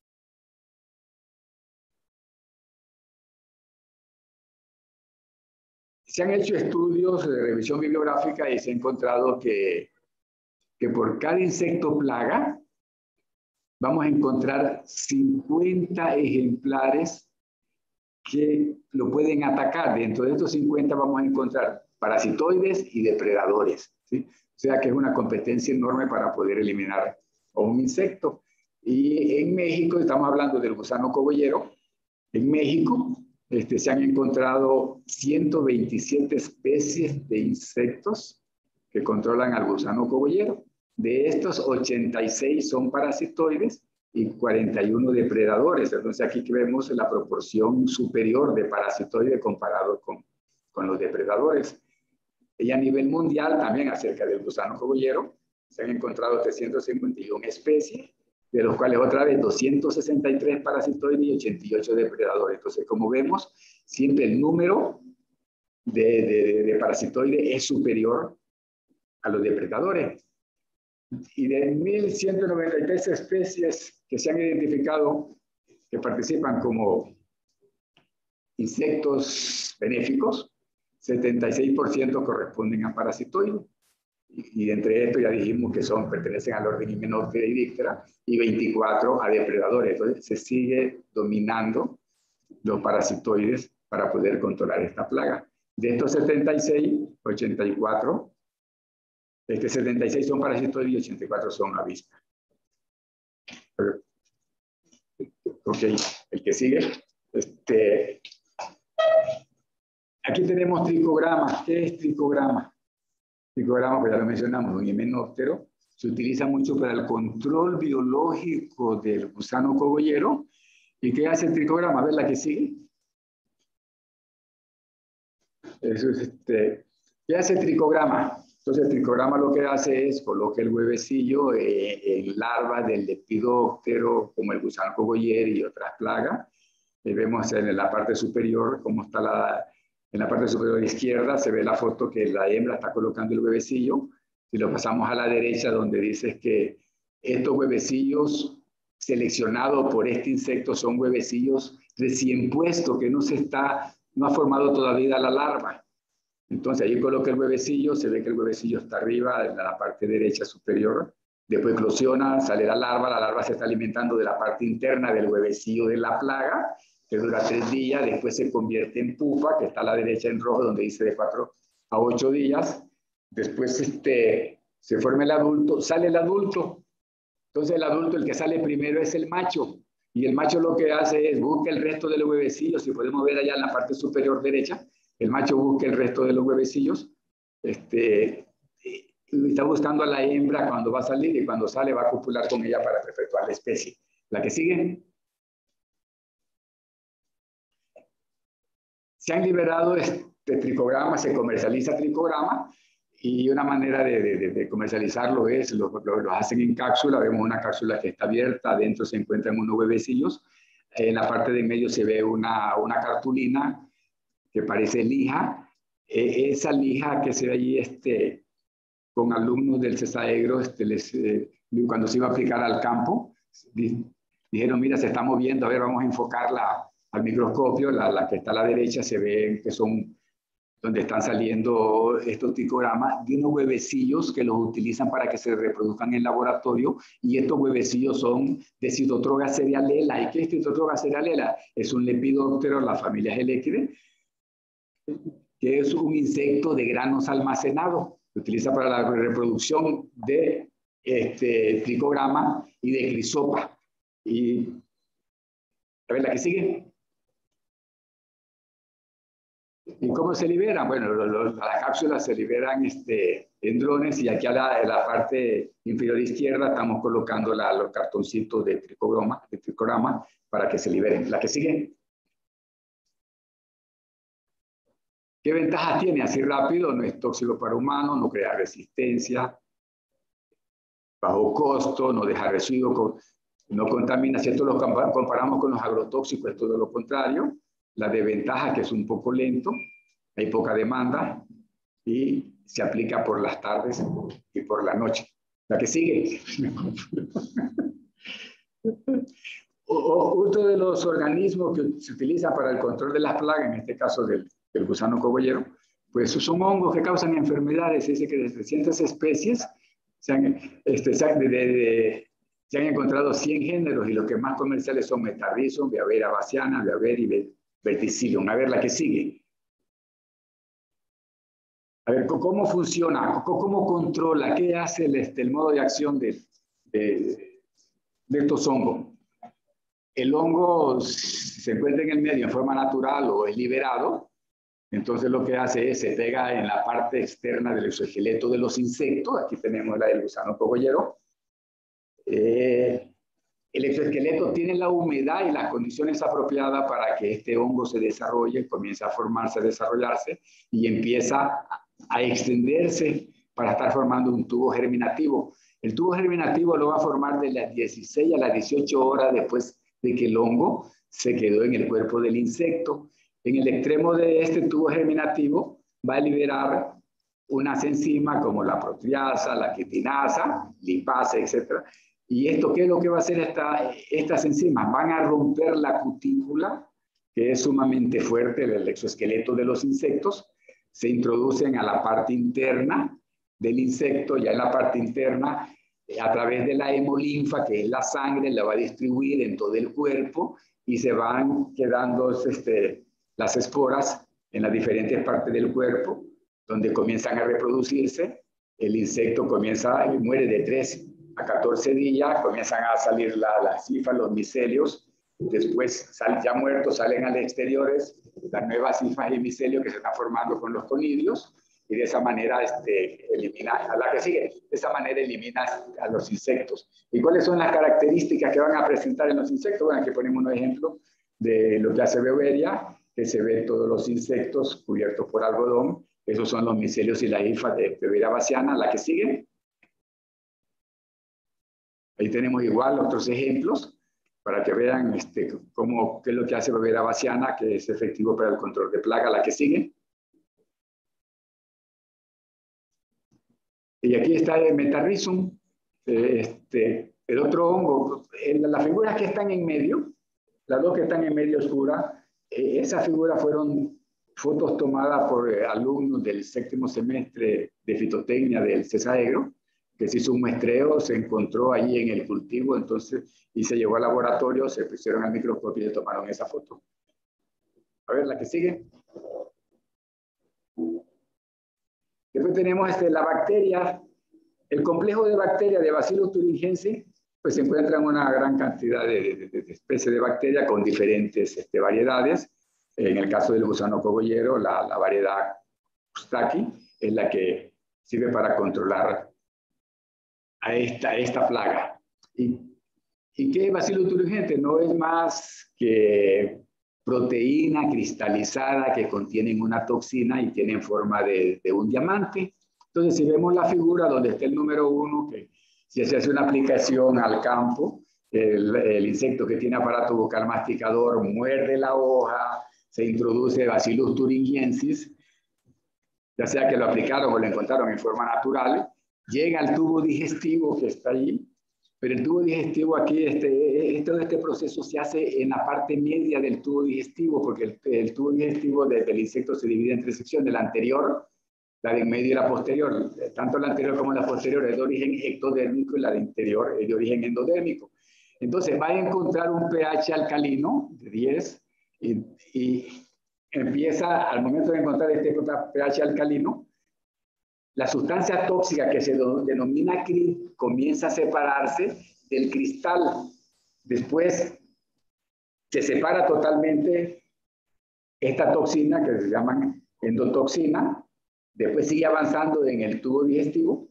Se han hecho estudios de revisión bibliográfica y se ha encontrado que por cada insecto plaga vamos a encontrar 50 ejemplares que lo pueden atacar. Dentro de estos 50 vamos a encontrar parasitoides y depredadores, ¿sí? O sea que es una competencia enorme para poder eliminar a un insecto. Y en México estamos hablando del gusano cogollero. En México se han encontrado 127 especies de insectos que controlan al gusano cogollero. De estos, 86 son parasitoides y 41 depredadores. Entonces aquí vemos la proporción superior de parasitoides comparado con los depredadores. Y a nivel mundial, también acerca del gusano cogollero, se han encontrado 351 especies, de los cuales otra vez 263 parasitoides y 88 depredadores. Entonces, como vemos, siempre el número de parasitoides es superior a los depredadores. Y de 1.193 especies que se han identificado que participan como insectos benéficos, 76% corresponden a parasitoides. Y entre estos ya dijimos que pertenecen al orden Hymenoptera y Diptera, y 24 a depredadores. Entonces se sigue dominando los parasitoides para poder controlar esta plaga. De estos 76, 84, 76 son parasitoides y 84 son avispas. Ok, el que sigue. Aquí tenemos tricogramas. ¿Qué es tricograma? Tricograma, pues ya lo mencionamos, un himenóptero. Se utiliza mucho para el control biológico del gusano cogollero. ¿Y qué hace el tricograma? A ver la que sigue. Eso es ¿qué hace el tricograma? Entonces el tricograma lo que hace es coloca el huevecillo en larvas del lepidóptero, como el gusano cogollero y otras plagas. Vemos en la parte superior cómo está en la parte superior izquierda, se ve la foto que la hembra está colocando el huevecillo. Si lo pasamos a la derecha, donde dice que estos huevecillos seleccionados por este insecto son huevecillos recién puestos, que no ha formado todavía la larva. Entonces ahí coloca el huevecillo, se ve que el huevecillo está arriba, en la parte derecha superior. Después eclosiona, sale la larva se está alimentando de la parte interna del huevecillo de la plaga, que dura 3 días, después se convierte en pupa, que está a la derecha en rojo, donde dice de 4 a 8 días. Después se forma el adulto, sale el adulto. Entonces el adulto, el que sale primero es el macho. Y el macho lo que hace es busca el resto de los huevecillos, si podemos ver allá en la parte superior derecha, el macho busca el resto de los huevecillos, está buscando a la hembra cuando va a salir, y cuando sale va a copular con ella para perpetuar la especie. La que sigue. Se han liberado tricograma, se comercializa tricograma, y una manera de comercializarlo es, lo hacen en cápsula. Vemos una cápsula que está abierta, adentro se encuentran unos huevecillos, en la parte de en medio se ve una cartulina que parece lija. Esa lija que se ve allí con alumnos del CESAEGRO, cuando se iba a aplicar al campo, dijeron, mira, se está moviendo, a ver, vamos a enfocarla al microscopio. La que está a la derecha se ve que son donde están saliendo estos tricogramas de unos huevecillos que los utilizan para que se reproduzcan en laboratorio, y estos huevecillos son de Citotroga cerealela. ¿Y qué es Citotroga cerealela? Es un lepidóptero, la familia Helechide, que es un insecto de granos almacenados. Se utiliza para la reproducción de tricograma y de crisopa. Y a ver la que sigue. ¿Y cómo se liberan? Bueno, las cápsulas se liberan en drones, y aquí a la parte inferior izquierda estamos colocando los cartoncitos de tricograma para que se liberen. La que sigue. ¿Qué ventajas tiene? Así rápido, no es tóxico para humanos, no crea resistencia, bajo costo, no deja residuos, no contamina. Si esto lo comparamos con los agrotóxicos, es todo lo contrario. La desventaja es que es un poco lento, hay poca demanda y se aplica por las tardes y por la noche. La que sigue. Otro de los organismos que se utiliza para el control de las plagas, en este caso del gusano cogollero, pues son hongos que causan enfermedades. Se dice que de 300 especies se han encontrado 100 géneros, y los que más comerciales son Metarrhizum, Viavera baciana, Viaver y Verticillium. A ver la que sigue. A ver, ¿cómo funciona? ¿Cómo controla? ¿Qué hace el modo de acción de estos hongos? el hongo se encuentra en el medio en forma natural o es liberado, entonces lo que hace es se pega en la parte externa del exoesqueleto de los insectos. Aquí tenemos la del gusano cogollero. El exoesqueleto tiene la humedad y las condiciones apropiadas para que este hongo se desarrolle, comience a formarse, a desarrollarse y empieza a extenderse para estar formando un tubo germinativo. El tubo germinativo lo va a formar de las 16 a las 18 horas después de que el hongo se quedó en el cuerpo del insecto. En el extremo de este tubo germinativo va a liberar unas enzimas como la proteasa, la quitinasa, lipasa, etc. ¿Y esto qué es lo que va a hacer estas enzimas? Van a romper la cutícula, que es sumamente fuerte del exoesqueleto de los insectos, se introducen a la parte interna del insecto, ya en la parte interna, a través de la hemolinfa, que es la sangre, la va a distribuir en todo el cuerpo y se van quedando las esporas en las diferentes partes del cuerpo, donde comienzan a reproducirse. El insecto comienza y muere de 3 a 14 días, comienzan a salir las hifas, los micelios, después ya muertos salen a los exteriores las nuevas hifas y micelios que se están formando con los conidios, y de esa manera elimina a la que sigue, de esa manera elimina a los insectos. ¿Y cuáles son las características que van a presentar en los insectos? Bueno, aquí ponemos un ejemplo de lo que hace Beauveria, que se ven todos los insectos cubiertos por algodón. Esos son los micelios y las hifas de Beauveria bassiana. La que sigue. Ahí tenemos igual otros ejemplos para que vean qué es lo que hace Beauveria bassiana, que es efectivo para el control de plaga. La que sigue. Y aquí está el Metarrhizum, el otro hongo. Las figuras que están en medio, las dos que están en medio oscura, esas figuras fueron fotos tomadas por alumnos del 7º semestre de fitotecnia del CESAEGRO, que se hizo un muestreo, se encontró allí en el cultivo, entonces, y se llevó al laboratorio, se pusieron al microscopio y le tomaron esa foto. A ver, la que sigue. Después tenemos la bacteria, el complejo de bacterias de Bacillus thuringiensis, pues se encuentran una gran cantidad de especies de bacterias con diferentes variedades. En el caso del gusano cogollero, la variedad Stachy es la que sirve para controlar a esta plaga. ¿Y qué es Bacillus thuringiensis? No es más que proteína cristalizada que contienen una toxina y tienen forma de un diamante. Entonces, si vemos la figura donde está el número 1, que si se hace una aplicación al campo, el insecto que tiene aparato bucal masticador muerde la hoja, se introduce Bacillus thuringiensis, ya sea que lo aplicaron o lo encontraron en forma natural, llega al tubo digestivo que está ahí, pero el tubo digestivo aquí, todo este proceso se hace en la parte media del tubo digestivo, porque el tubo digestivo del insecto se divide en 3 secciones, la anterior, la de en medio y la posterior. Tanto la anterior como la posterior es de origen ectodérmico y la de interior es de origen endodérmico. Entonces va a encontrar un pH alcalino de 10 y empieza, al momento de encontrar este pH alcalino, la sustancia tóxica que se denomina CRIP comienza a separarse del cristal. Después se separa totalmente esta toxina que se llama endotoxina. Después sigue avanzando en el tubo digestivo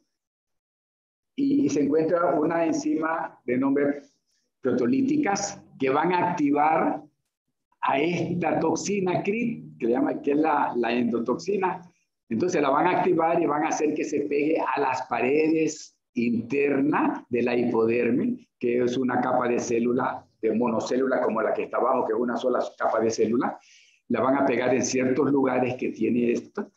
y se encuentra una enzima de nombre proteolíticas que van a activar a esta toxina CRIP, que es la endotoxina. Entonces la van a activar y van a hacer que se pegue a las paredes internas de la hipodermis, que es una capa de célula, de monocélula como la que está abajo, que es una sola capa de célula. La van a pegar en ciertos lugares que tiene esto.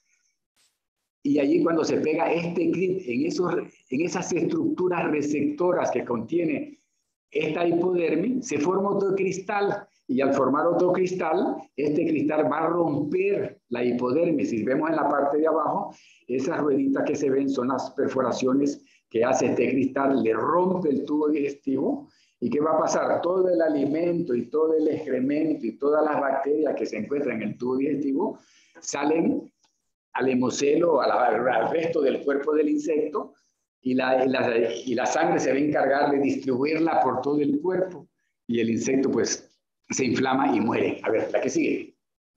Y allí cuando se pega este CRIP en esas estructuras receptoras que contiene esta hipodermis, se forma otro cristal. Y al formar otro cristal, este cristal va a romper la hipodermis. Si vemos en la parte de abajo, esas rueditas que se ven son las perforaciones que hace este cristal, le rompe el tubo digestivo. ¿Y qué va a pasar? Todo el alimento y todo el excremento y todas las bacterias que se encuentran en el tubo digestivo salen al hemocelo, al resto del cuerpo del insecto, y la sangre se va a encargar de distribuirla por todo el cuerpo. y el insecto pues se inflama y muere. A ver, la que sigue.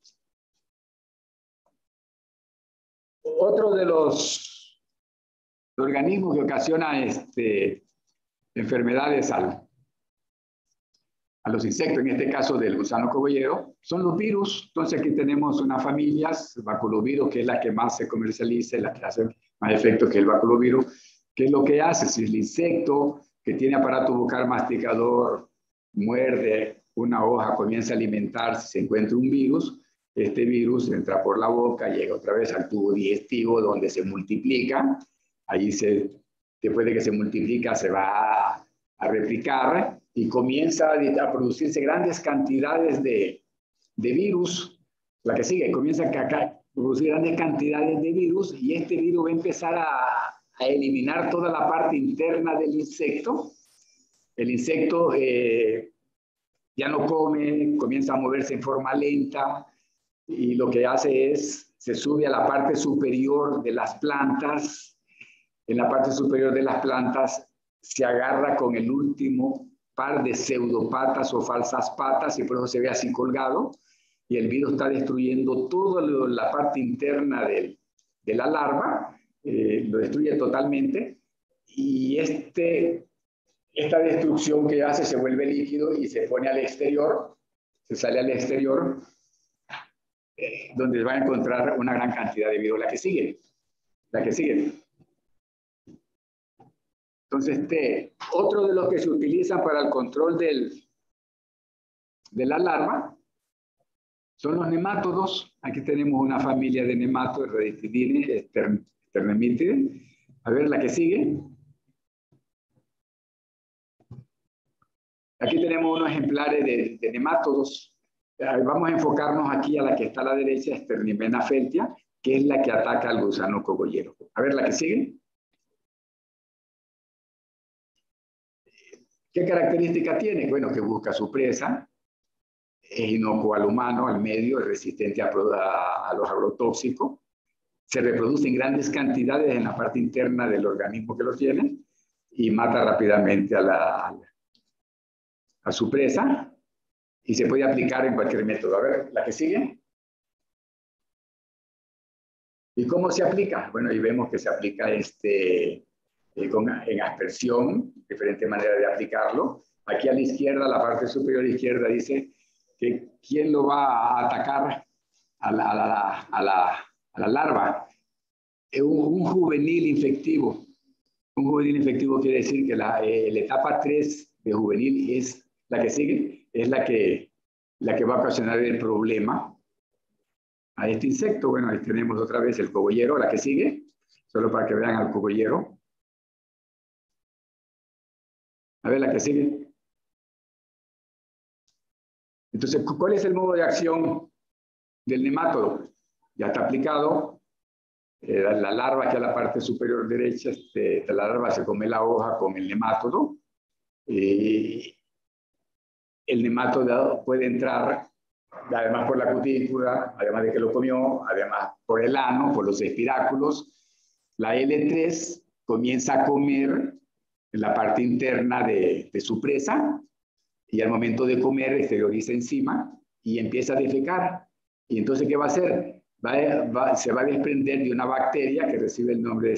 Otro de los organismos que ocasiona enfermedades a los insectos, en este caso del gusano cogollero, son los virus. Entonces aquí tenemos unas familias, el baculovirus, que es la que más se comercializa, la que hace más efecto que el baculovirus. ¿Qué es lo que hace? Si el insecto que tiene aparato bucal masticador muerde una hoja, comienza a alimentarse, se encuentra un virus, este virus entra por la boca, llega otra vez al tubo digestivo donde se multiplica. Allí después de que se multiplica se va a replicar y comienza a producirse grandes cantidades de virus. La que sigue, comienza a producir grandes cantidades de virus y este virus va a empezar a eliminar toda la parte interna del insecto. El insecto ya no come, comienza a moverse en forma lenta y lo que hace es, se sube a la parte superior de las plantas. En la parte superior de las plantas se agarra con el último par de pseudopatas o falsas patas y por eso se ve así colgado. Y el virus está destruyendo toda la parte interna de la larva, lo destruye totalmente. Y esta destrucción que hace se vuelve líquido y se pone al exterior, se sale al exterior, donde va a encontrar una gran cantidad de virus. La que sigue. Entonces, otro de los que se utilizan para el control de la larva son los nemátodos. Aquí tenemos una familia de nemátodos, Raditidine, Sternemytidae. A ver, la que sigue. Aquí tenemos unos ejemplares de nemátodos. Vamos a enfocarnos aquí a la que está a la derecha, Sternimena feltia, que es la que ataca al gusano cogollero. A ver, la que sigue. ¿Qué característica tiene? Bueno, que busca su presa, es inocuo al humano, al medio, es resistente a los agrotóxicos, se reproduce en grandes cantidades en la parte interna del organismo que lo tiene y mata rápidamente a su presa y se puede aplicar en cualquier método. A ver, la que sigue. ¿Y cómo se aplica? Bueno, ahí vemos que se aplica en aspersión, diferentes maneras de aplicarlo. Aquí a la izquierda, la parte superior izquierda dice que quién lo va a atacar a la larva. Un juvenil infectivo. Un juvenil infectivo quiere decir que la etapa 3 de juvenil es la que sigue, es la que va a ocasionar el problema a este insecto. Bueno, ahí tenemos otra vez el cogollero, la que sigue, solo para que vean al cogollero. A ver, la que sigue. Entonces, ¿cuál es el modo de acción del nemátodo? Ya está aplicado. La larva, que a la parte superior derecha, la larva se come la hoja con el nemátodo. El nemátodo puede entrar, además por la cutícula, además de que lo comió, además por el ano, por los espiráculos. La L3 comienza a comer en la parte interna de su presa y al momento de comer exterioriza encima y empieza a defecar. Y entonces, ¿qué va a hacer? Se va a desprender de una bacteria que recibe el nombre de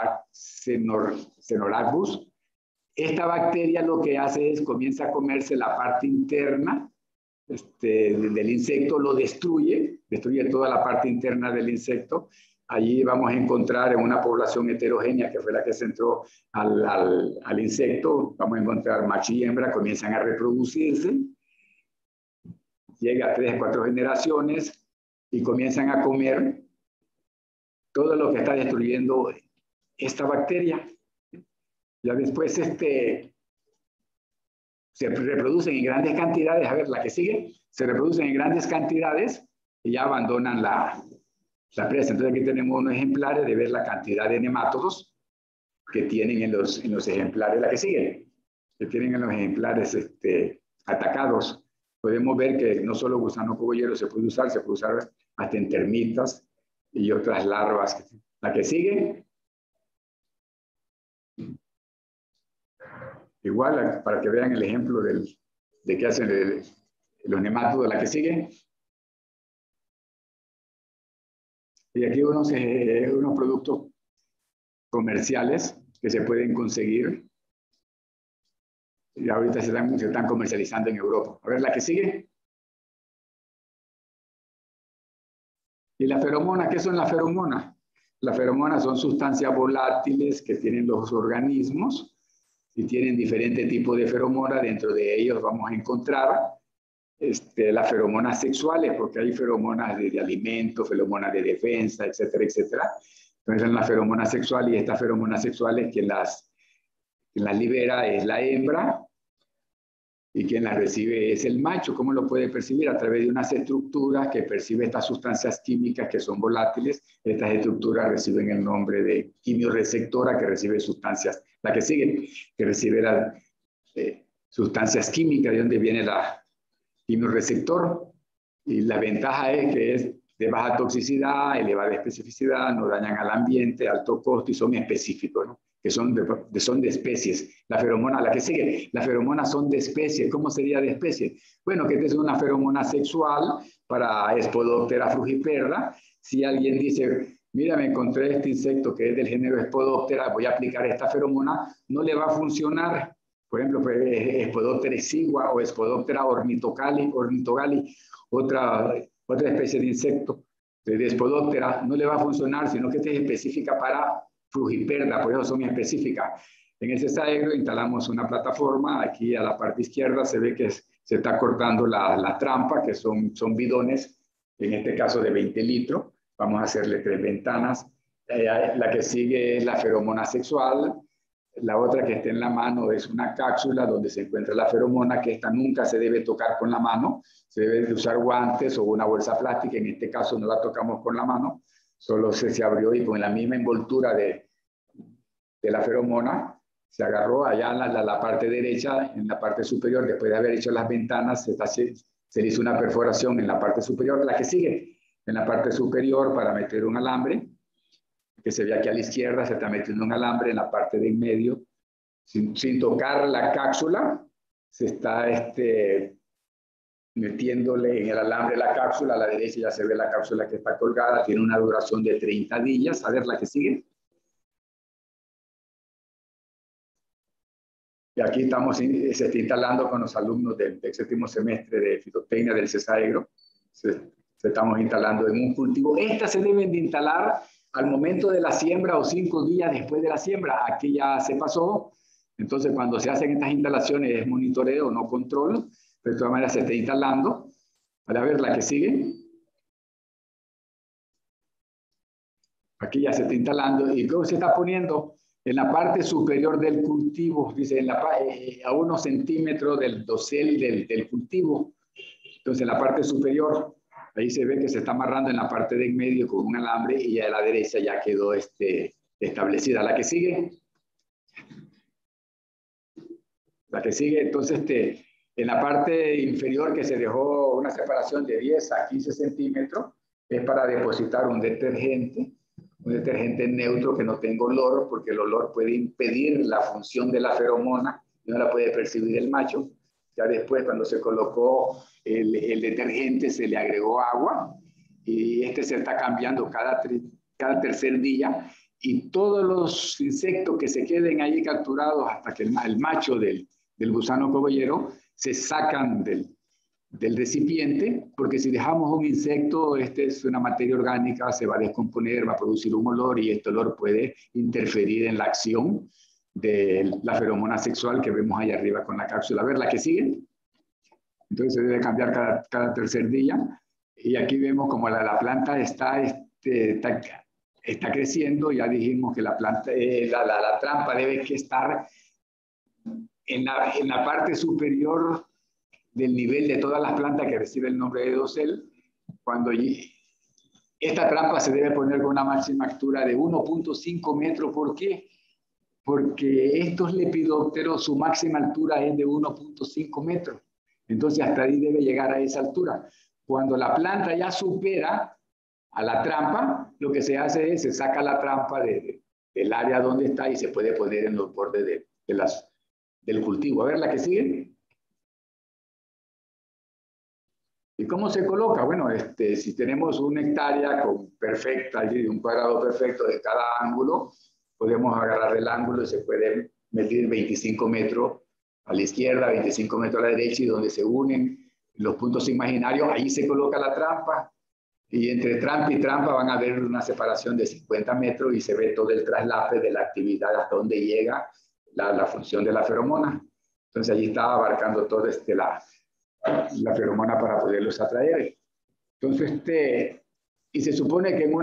Xenoragus. Esta bacteria lo que hace es comienza a comerse la parte interna del insecto, lo destruye toda la parte interna del insecto. Allí vamos a encontrar en una población heterogénea, que fue la que se entró al insecto, vamos a encontrar macho y hembra, comienzan a reproducirse, llega a 3 o 4 generaciones y comienzan a comer todo lo que está destruyendo esta bacteria. Ya después se reproducen en grandes cantidades. A ver, la que sigue, se reproducen en grandes cantidades y ya abandonan la presa. Entonces aquí tenemos unos ejemplares de ver la cantidad de nemátodos que tienen en los ejemplares. La que sigue, que tienen en los ejemplares atacados. Podemos ver que no solo gusano cogollero se puede usar hasta en termitas y otras larvas. La que sigue. Igual, para que vean el ejemplo del de qué hacen los nemátodos. La que sigue. Y aquí unos productos comerciales que se pueden conseguir. Y ahorita se están comercializando en Europa. A ver, la que sigue. ¿Y la feromona? ¿Qué son las feromonas? Las feromonas son sustancias volátiles que tienen los organismos y tienen diferentes tipos de feromonas. Dentro de ellos vamos a encontrar las feromonas sexuales, porque hay feromonas de alimento, feromonas de defensa, etcétera, etcétera. Entonces, las feromonas sexuales, y estas feromonas sexuales, quien las libera es la hembra, y quien las recibe es el macho. ¿Cómo lo puede percibir? A través de unas estructuras que percibe estas sustancias químicas que son volátiles. Estas estructuras reciben el nombre de quimioreceptora, que recibe sustancias. La que sigue, que recibe las sustancias químicas, de donde viene la quimioreceptor. Y la ventaja es que es de baja toxicidad, elevada especificidad, no dañan al ambiente, alto costo y son específicos, ¿no? Que son de especies. La feromona, la que sigue, las feromonas son de especies. ¿Cómo sería de especie? Bueno, que esta es una feromona sexual para Spodoptera frugiperra. Si alguien dice, mira, me encontré este insecto que es del género Spodoptera, voy a aplicar esta feromona, no le va a funcionar. Por ejemplo, Spodoptera exigua o Spodoptera ornitogali, otra especie de insecto de Spodoptera, no le va a funcionar, sino que esta es específica para frugiperra, por eso son específicas. En ese saegro instalamos una plataforma. Aquí a la parte izquierda se ve que se está cortando la trampa, que son bidones, en este caso de 20 litros. Vamos a hacerle 3 ventanas. La que sigue es la feromona sexual. La otra que está en la mano es una cápsula donde se encuentra la feromona, que esta nunca se debe tocar con la mano. Se debe de usar guantes o una bolsa plástica. En este caso no la tocamos con la mano, solo se abrió y con la misma envoltura de la feromona se agarró allá en la parte derecha, en la parte superior. Después de haber hecho las ventanas, se le hizo una perforación en la parte superior. La que sigue, en la parte superior, para meter un alambre, que se ve aquí a la izquierda, se está metiendo un alambre en la parte de en medio, sin tocar la cápsula. Se está metiéndole en el alambre la cápsula. A la derecha ya se ve la cápsula que está colgada, tiene una duración de 30 días. A ver, la que sigue. Y aquí se está instalando con los alumnos del séptimo semestre de fitotecnia del CESAEGRO. Se estamos instalando en un cultivo. Estas se deben de instalar al momento de la siembra o 5 días después de la siembra. Aquí ya se pasó. Entonces, cuando se hacen estas instalaciones es monitoreo, no control. Pero de todas maneras se está instalando. A ver, la que sigue. Aquí ya se está instalando. ¿Y cómo se está poniendo? En la parte superior del cultivo, dice, a unos centímetros del dosel del cultivo. Entonces, en la parte superior, ahí se ve que se está amarrando en la parte de en medio con un alambre, y a la derecha ya quedó establecida. La que sigue. La que sigue, entonces, en la parte inferior, que se dejó una separación de 10 a 15 centímetros, es para depositar un detergente neutro que no tenga olor, porque el olor puede impedir la función de la feromona y no la puede percibir el macho. Ya después, cuando se colocó el detergente, se le agregó agua, y se está cambiando cada tercer día, y todos los insectos que se queden ahí capturados hasta que el macho del gusano cogollero se sacan del recipiente, porque si dejamos un insecto, es una materia orgánica, se va a descomponer, va a producir un olor, y este olor puede interferir en la acción de la feromona sexual que vemos ahí arriba con la cápsula. A ver, la que sigue. Entonces se debe cambiar cada tercer día, y aquí vemos como la planta está creciendo. Ya dijimos que la planta, la trampa debe que estar en la parte superior del nivel de todas las plantas, que recibe el nombre de dosel. Cuando esta trampa se debe poner con una máxima altura de 1.5 metros. ¿Por qué? Porque estos lepidópteros, su máxima altura es de 1.5 metros. Entonces, hasta ahí debe llegar a esa altura. Cuando la planta ya supera a la trampa, lo que se hace es, se saca la trampa del área donde está, y se puede poner en los bordes del cultivo. A ver, la que sigue. ¿Y cómo se coloca? Bueno, si tenemos una hectárea perfecta, un cuadrado perfecto de cada ángulo, podemos agarrar el ángulo y se puede medir 25 metros a la izquierda, 25 metros a la derecha, y donde se unen los puntos imaginarios, ahí se coloca la trampa, y entre trampa y trampa van a haber una separación de 50 metros y se ve todo el traslape de la actividad hasta donde llega la función de la feromona. Entonces allí está abarcando todo la feromona para poderlos atraer. Entonces, y se supone que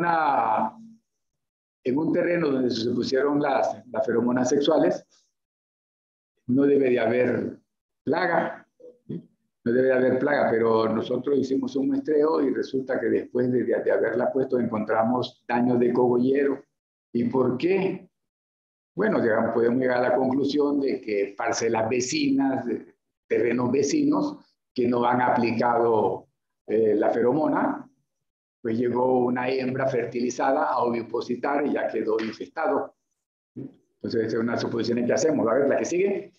en un terreno donde se pusieron las feromonas sexuales, no debe de haber plaga, ¿sí? No debe de haber plaga, pero nosotros hicimos un muestreo y resulta que después de haberla puesto encontramos daños de cogollero. ¿Y por qué? Bueno, podemos llegar a la conclusión de que parcelas vecinas, de terrenos vecinos, que no han aplicado la feromona, pues llegó una hembra fertilizada a ovipositar y ya quedó infestado. Entonces, esa es una suposición que hacemos. A ver, la que sigue.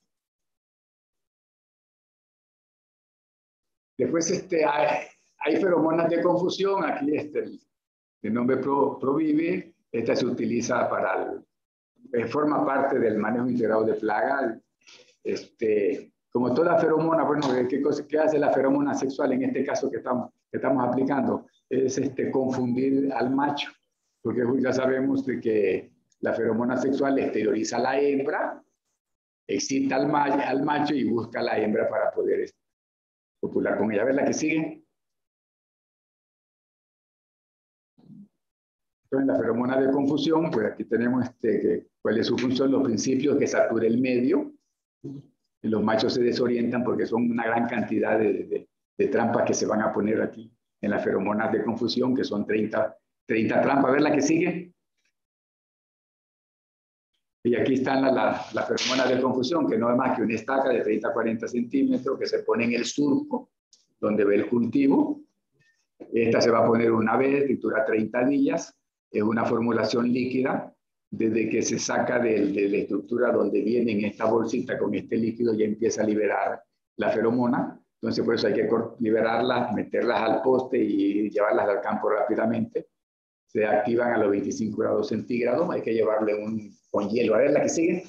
Después hay feromonas de confusión. Aquí el nombre Provive. Esta se utiliza forma parte del manejo integrado de plaga. Como toda feromona, bueno, ¿qué hace la feromona sexual en este caso que estamos aplicando? Es confundir al macho, porque ya sabemos de que la feromona sexual exterioriza a la hembra, excita al macho y busca a la hembra para poder copular con ella. A ver la que sigue. Entonces, la feromona de confusión, pues aquí tenemos cuál es su función, los principios que satura el medio. Y los machos se desorientan porque son una gran cantidad de trampas que se van a poner aquí en las feromonas de confusión, que son 30 trampas. A ver la que sigue. Y aquí están las feromonas de confusión, que no es más que una estaca de 30 a 40 centímetros que se pone en el surco, donde ve el cultivo. Esta se va a poner una vez, dura 30 días. Es una formulación líquida. Desde que se saca de la estructura donde viene en esta bolsita con este líquido, ya empieza a liberar la feromona. Entonces, por eso hay que liberarlas, meterlas al poste y llevarlas al campo rápidamente. Se activan a los 25 grados centígrados. Hay que llevarle con hielo. A ver, la que sigue.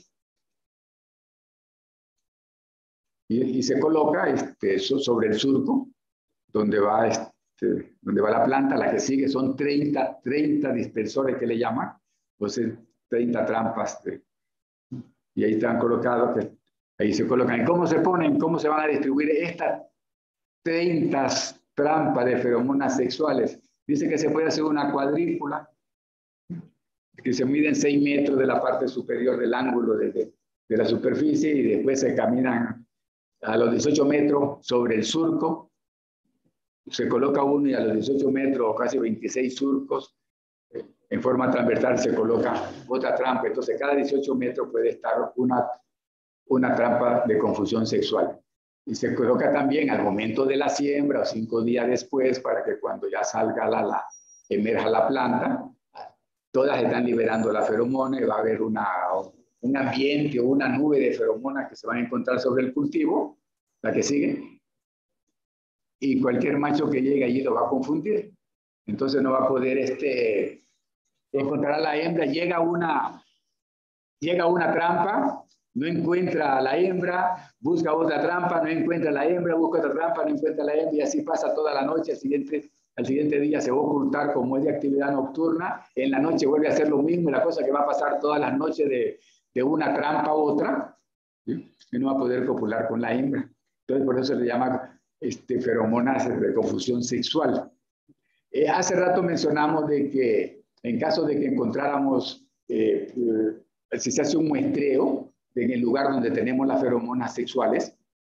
Y se coloca sobre el surco, donde va la planta. La que sigue son 30 dispersores que le llaman. Entonces, 30 trampas. Y ahí están colocados. Ahí se colocan. ¿Y cómo se ponen? ¿Cómo se van a distribuir estas 30 trampas de feromonas sexuales? Dice que se puede hacer una cuadrícula, que se miden 6 metros de la parte superior del ángulo de la superficie y después se caminan a los 18 metros sobre el surco. Se coloca uno y a los 18 metros, casi 26 surcos, en forma transversal se coloca otra trampa. Entonces, cada 18 metros puede estar una trampa de confusión sexual. Y se coloca también al momento de la siembra o 5 días después para que cuando ya salga emerja la planta, todas están liberando la feromona y va a haber un ambiente o una nube de feromonas que se van a encontrar sobre el cultivo, la que sigue. Y cualquier macho que llegue allí lo va a confundir. Entonces no va a poder encontrar a la hembra. Llega una trampa, no encuentra a la hembra, busca otra trampa, no encuentra a la hembra, busca otra trampa, no encuentra a la hembra, y así pasa toda la noche. Al siguiente día se va a ocultar como es de actividad nocturna, en la noche vuelve a hacer lo mismo, y la cosa que va a pasar todas las noches de una trampa a otra, ¿sí? Y no va a poder copular con la hembra. Entonces por eso se le llama feromonas de confusión sexual. Hace rato mencionamos de que en caso de que encontráramos, si se hace un muestreo en el lugar donde tenemos las feromonas sexuales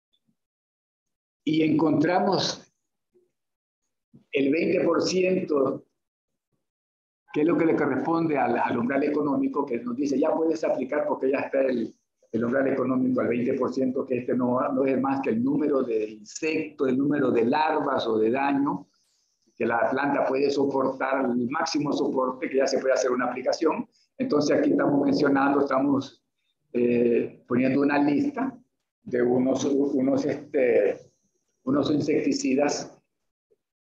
y encontramos el 20%, que es lo que le corresponde al umbral económico, que nos dice ya puedes aplicar porque ya está el umbral económico al 20%, que no es más que el número de insectos, el número de larvas o de daño que la planta puede soportar, el máximo soporte, que ya se puede hacer una aplicación. Entonces aquí estamos poniendo una lista de unos insecticidas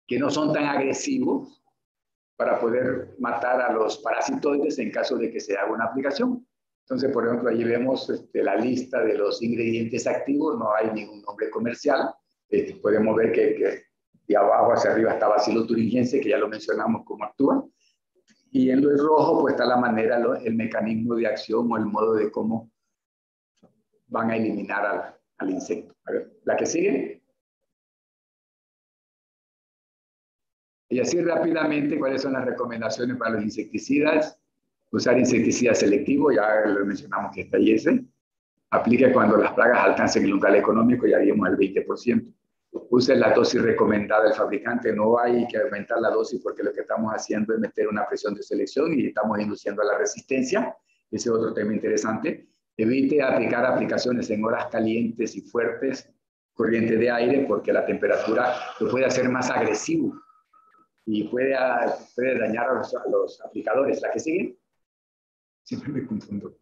que no son tan agresivos para poder matar a los parasitoides en caso de que se haga una aplicación. Entonces, por ejemplo, allí vemos la lista de los ingredientes activos, no hay ningún nombre comercial. Podemos ver que de abajo hacia arriba está Bacillus thuringiensis, que ya lo mencionamos cómo actúa. Y en lo rojo pues está la manera, el mecanismo de acción o el modo de cómo van a eliminar al insecto. A ver, la que sigue. Y así rápidamente, ¿cuáles son las recomendaciones para los insecticidas? Usar insecticida selectivo, ya lo mencionamos que está ahí ese. Aplique cuando las plagas alcancen el umbral económico, ya vimos el 20%. Use la dosis recomendada del fabricante, no hay que aumentar la dosis porque lo que estamos haciendo es meter una presión de selección y estamos induciendo a la resistencia. Ese es otro tema interesante. Evite aplicar aplicaciones en horas calientes y fuertes, corriente de aire, porque la temperatura lo puede hacer más agresivo y puede dañar a los aplicadores. ¿La que sigue? Siempre me confundo.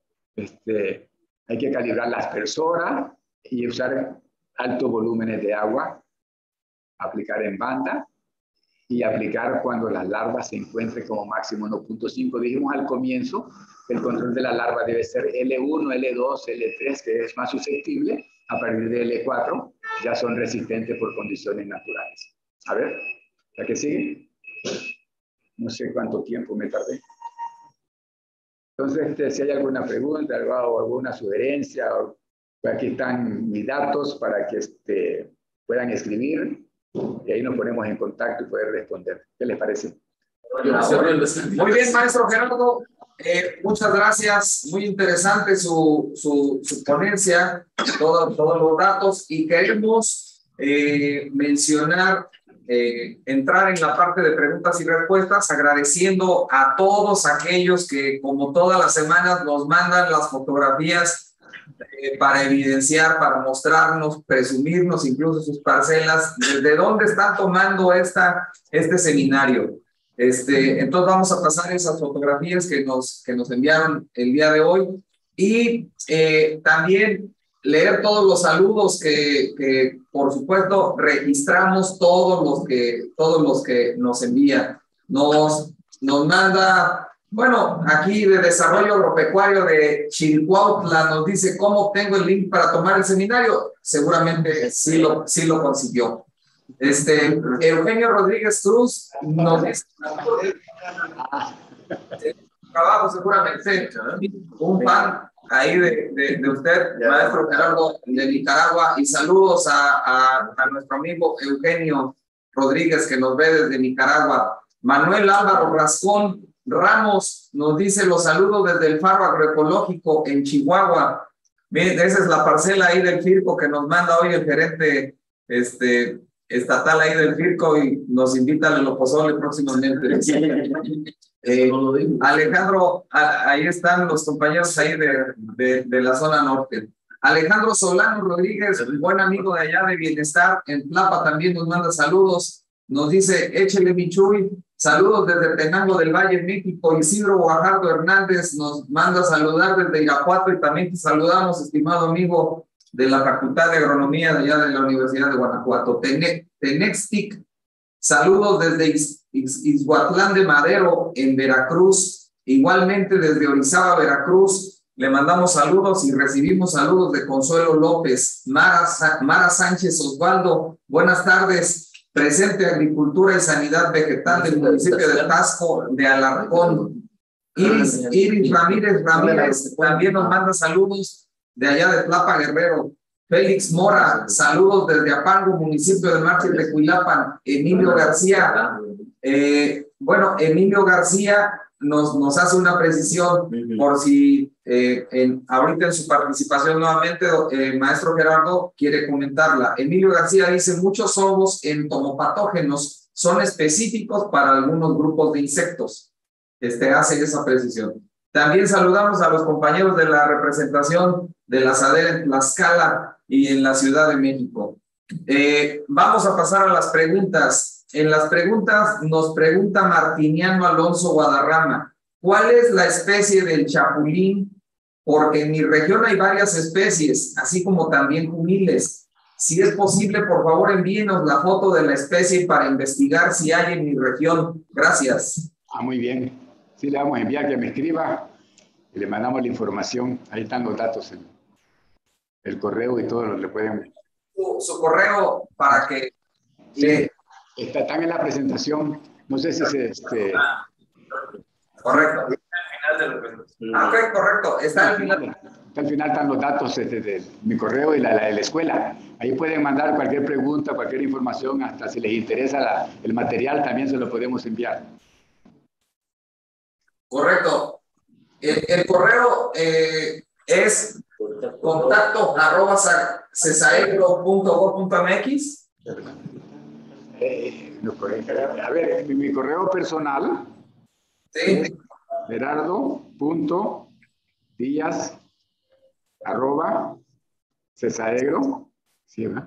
Hay que calibrar la aspersora y usar altos volúmenes de agua, aplicar en banda y aplicar cuando las larvas se encuentren como máximo 1.5. Dijimos al comienzo que el control de la larva debe ser L1, L2, L3, que es más susceptible. A partir de L4 ya son resistentes por condiciones naturales. A ver, ¿la que sigue? No sé cuánto tiempo me tardé. Entonces, si hay alguna pregunta o alguna sugerencia, pues aquí están mis datos para que puedan escribir y ahí nos ponemos en contacto y poder responder. ¿Qué les parece? Muy bien, maestro Gerardo. Muchas gracias. Muy interesante su ponencia, todos los datos. Y queremos mencionar, entrar en la parte de preguntas y respuestas, agradeciendo a todos aquellos que, como todas las semanas, nos mandan las fotografías para evidenciar, para mostrarnos, presumirnos incluso sus parcelas, desde dónde están tomando este seminario. Entonces vamos a pasar esas fotografías que nos enviaron el día de hoy y también leer todos los saludos que por supuesto registramos, todos los que nos envían. Nos manda, bueno, aquí de Desarrollo Agropecuario de Chilcuautla nos dice cómo obtengo el link para tomar el seminario. Seguramente sí lo consiguió. Eugenio Rodríguez Cruz nos dice trabajo seguramente, un fan ahí de usted, maestro Gerardo de Nicaragua, y saludos a nuestro amigo Eugenio Rodríguez que nos ve desde Nicaragua. Manuel Álvaro Rascón Ramos nos dice los saludos desde el Faro Agroecológico en Chihuahua. Bien, esa es la parcela ahí del FIRCO que nos manda hoy el gerente estatal ahí del FIRCO y nos invita al Lopozole próximamente. Alejandro, ahí están los compañeros ahí de la zona norte. Alejandro Solano Rodríguez, buen amigo de allá de Bienestar, en Tlapa también nos manda saludos. Nos dice, échele Michuy, saludos desde Tenango del Valle, México. Isidro Guajardo Hernández nos manda saludar desde Irapuato y también te saludamos, estimado amigo de la Facultad de Agronomía de allá de la Universidad de Guanajuato. Tenextic, saludos desde Izhuatlán de Madero en Veracruz, igualmente desde Orizaba, Veracruz. Le mandamos saludos y recibimos saludos de Consuelo López. Mara Sánchez Osvaldo, buenas tardes. Presente Agricultura y Sanidad Vegetal del municipio de Tasco de Alarcón. Iris Ramírez también nos manda saludos de allá de Tlapa, Guerrero. Félix Mora, saludos desde Apango, municipio de Mártir de Cuilapan. Emilio García, Emilio García nos hace una precisión por si ahorita en su participación nuevamente, maestro Gerardo quiere comentarla. Emilio García dice, muchos hongos entomopatógenos son específicos para algunos grupos de insectos. Hace esa precisión. También saludamos a los compañeros de la representación de la SADER en Tlaxcala y en la Ciudad de México. Vamos a pasar a las preguntas. En las preguntas nos pregunta Martiniano Alonso Guadarrama, ¿cuál es la especie del chapulín? Porque en mi región hay varias especies, así como también jumiles. Si es posible, por favor, envíenos la foto de la especie para investigar si hay en mi región. Gracias. Muy bien. Sí, le vamos a enviar que me escriba y le mandamos la información. Ahí están los datos, el correo y todo lo le pueden... Su correo para que... Sí, están en la presentación. No sé si se... Correcto. Ok, correcto. Está al final. Al final están los datos de mi correo y la de la escuela. Ahí pueden mandar cualquier pregunta, cualquier información, hasta si les interesa el material, también se lo podemos enviar. Correcto. El correo es contacto@cesaegro.gov.mx. A ver, mi correo personal. Sí. Gerardo.díaz@cesaegro, ¿sí, verdad?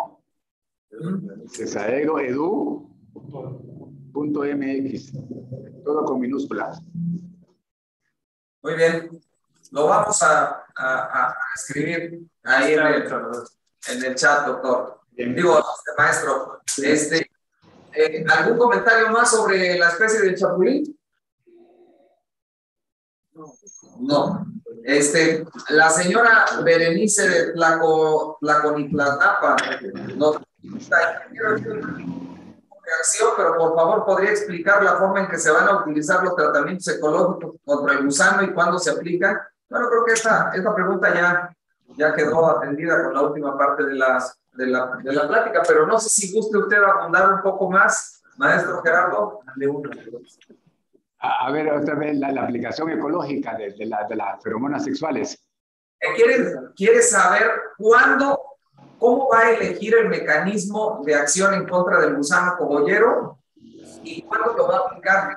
cesaegroedu.mx, todo con minúsculas. Muy bien. Lo vamos a escribir ahí en el chat, doctor. Bien. Digo, maestro. ¿Algún comentario más sobre la especie de chapulín? No. La señora Berenice de Tlaconitlanapa nos reacción, pero por favor podría explicar la forma en que se van a utilizar los tratamientos ecológicos contra el gusano y cuándo se aplican. Bueno, creo que esta pregunta ya quedó atendida con la última parte de la plática, pero no sé si guste usted abundar un poco más, maestro Gerardo. A ver, otra vez la aplicación ecológica de las feromonas sexuales. ¿Quiere saber cómo va a elegir el mecanismo de acción en contra del gusano cogollero y cuándo lo va a aplicar?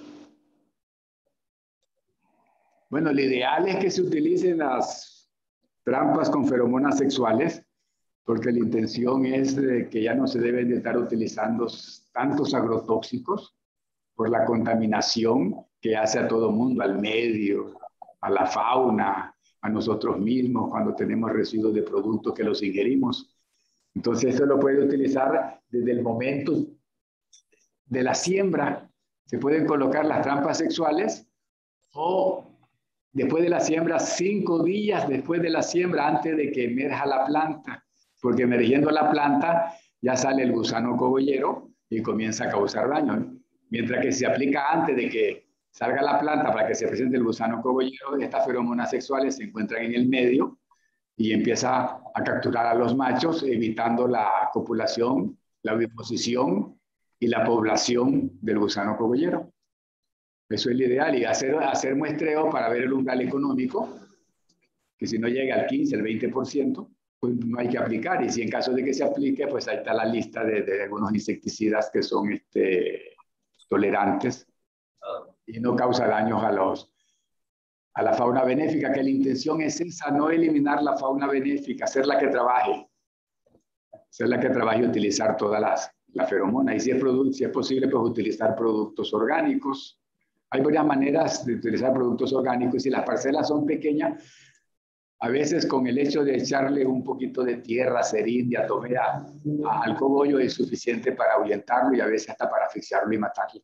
Bueno, lo ideal es que se utilicen las trampas con feromonas sexuales, porque la intención es de que ya no se deben de estar utilizando tantos agrotóxicos por la contaminación que hace a todo mundo, al medio, a la fauna, a nosotros mismos cuando tenemos residuos de productos que los ingerimos. Entonces, eso lo puede utilizar desde el momento de la siembra. Se pueden colocar las trampas sexuales o después de la siembra, 5 días después de la siembra, antes de que emerja la planta, porque emergiendo la planta ya sale el gusano cogollero y comienza a causar daño. Mientras que si se aplica antes de que salga la planta para que se presente el gusano cogollero, estas feromonas sexuales se encuentran en el medio y empieza a capturar a los machos, evitando la copulación, la oviposición y la población del gusano cogollero. Eso es lo ideal, y hacer muestreo para ver el umbral económico, que si no llega al 15, al 20%, pues no hay que aplicar. Y si en caso de que se aplique, pues ahí está la lista de algunos insecticidas que son tolerantes y no causa daños a la fauna benéfica, que la intención es esa, no eliminar la fauna benéfica, hacerla que trabaje. Hacerla que trabaje y utilizar todas las feromonas. Y si es posible, pues utilizar productos orgánicos. Hay varias maneras de utilizar productos orgánicos. Y si las parcelas son pequeñas, a veces con el hecho de echarle un poquito de tierra, serín, diatomea al cogollo es suficiente para ahuyentarlo y a veces hasta para asfixiarlo y matarlo.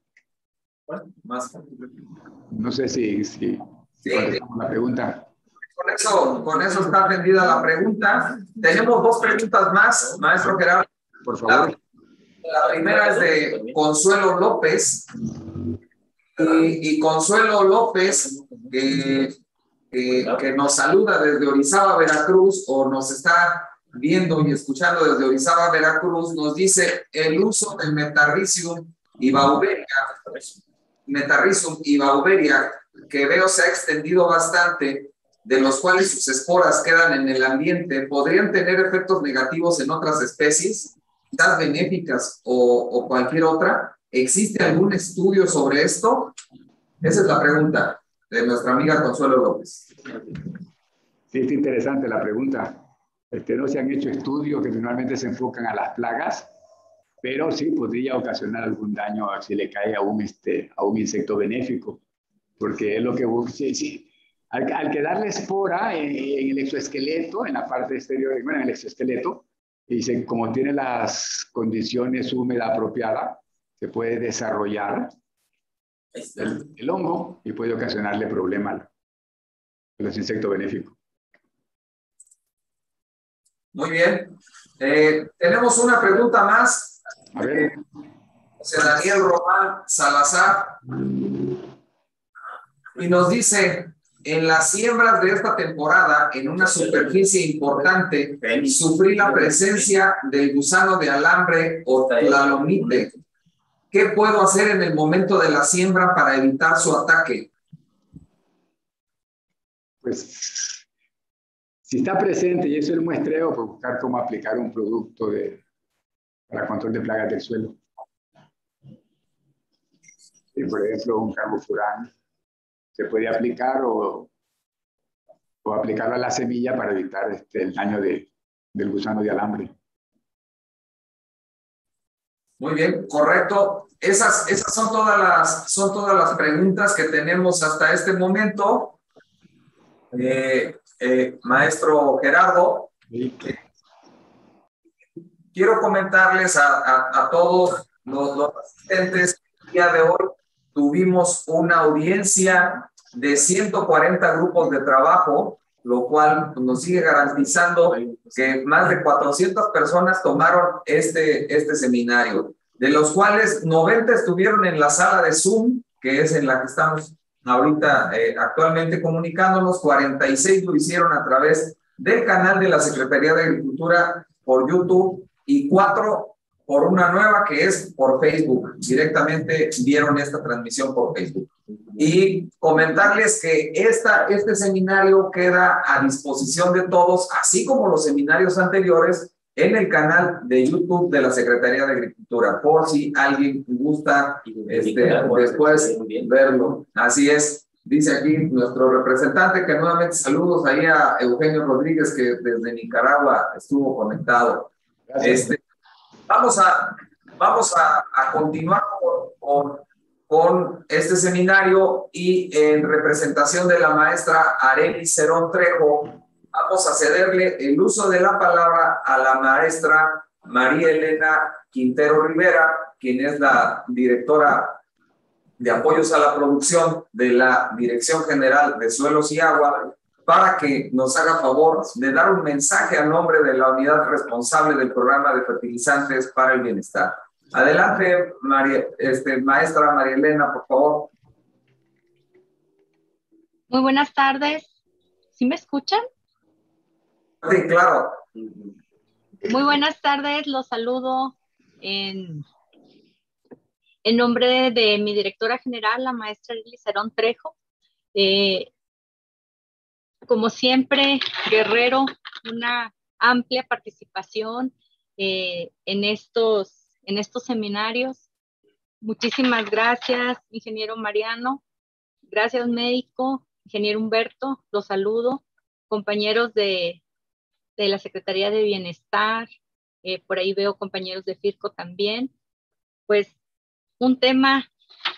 No sé si contestamos la pregunta. Con eso está atendida la pregunta. Tenemos 2 preguntas más, maestro Gerardo. Por favor. La primera es de Consuelo López. Y Consuelo López, que nos saluda desde Orizaba, Veracruz, o nos está viendo y escuchando desde Orizaba, Veracruz, nos dice el uso del Metarrhizium y Bauberia, que veo se ha extendido bastante, de los cuales sus esporas quedan en el ambiente, ¿podrían tener efectos negativos en otras especies, quizás benéficas o cualquier otra? ¿Existe algún estudio sobre esto? Esa es la pregunta de nuestra amiga Consuelo López. Sí, es interesante la pregunta. No se han hecho estudios que normalmente se enfocan a las plagas, pero sí podría ocasionar algún daño si le cae a un insecto benéfico, porque es lo que busca. Sí, al quedarle espora en el exoesqueleto, en la parte exterior, bueno, en el exoesqueleto, Y como tiene las condiciones húmedas apropiadas, se puede desarrollar el hongo y puede ocasionarle problemas a los insectos benéficos. Muy bien. Tenemos una pregunta más. A ver. José Daniel Román Salazar. Y nos dice, en las siembras de esta temporada, en una superficie importante, sufrí la presencia del gusano de alambre o tlalomite. ¿Qué puedo hacer en el momento de la siembra para evitar su ataque? Pues, si está presente y eso es el muestreo, pues buscar cómo aplicar un producto para control de plagas del suelo. Y, por ejemplo, un carbofurán se puede aplicar o aplicarlo a la semilla para evitar el daño del gusano de alambre. Muy bien, correcto. Esas son todas las preguntas que tenemos hasta este momento. Maestro Gerardo, quiero comentarles a todos los asistentes que el día de hoy tuvimos una audiencia de 140 grupos de trabajo, lo cual nos sigue garantizando que más de 400 personas tomaron este seminario, de los cuales 90 estuvieron en la sala de Zoom, que es en la que estamos ahorita actualmente comunicándonos, 46 lo hicieron a través del canal de la Secretaría de Agricultura por YouTube y 4 por una nueva que es por Facebook. Directamente vieron esta transmisión por Facebook. Y comentarles que este seminario queda a disposición de todos, así como los seminarios anteriores, en el canal de YouTube de la Secretaría de Agricultura, por si alguien gusta después verlo. Así es. Dice aquí nuestro representante que nuevamente saludos ahí a Eugenio Rodríguez, que desde Nicaragua estuvo conectado. Vamos a continuar con este seminario y en representación de la maestra Arely Cerón Trejo, vamos a cederle el uso de la palabra a la maestra María Elena Quintero Rivera, quien es la directora de apoyos a la producción de la Dirección General de Suelos y Agua, para que nos haga favor de dar un mensaje a nombre de la unidad responsable del programa de fertilizantes para el bienestar. Adelante, maestra María Elena, por favor. Muy buenas tardes. ¿Sí me escuchan? Sí, claro. Muy buenas tardes, los saludo en nombre de mi directora general, la maestra Arely Cerón Trejo. Como siempre, Guerrero, una amplia participación en estos seminarios. Muchísimas gracias, ingeniero Mariano. Gracias, médico, ingeniero Humberto, los saludo. Compañeros de la Secretaría de Bienestar, por ahí veo compañeros de FIRCO también. Pues un tema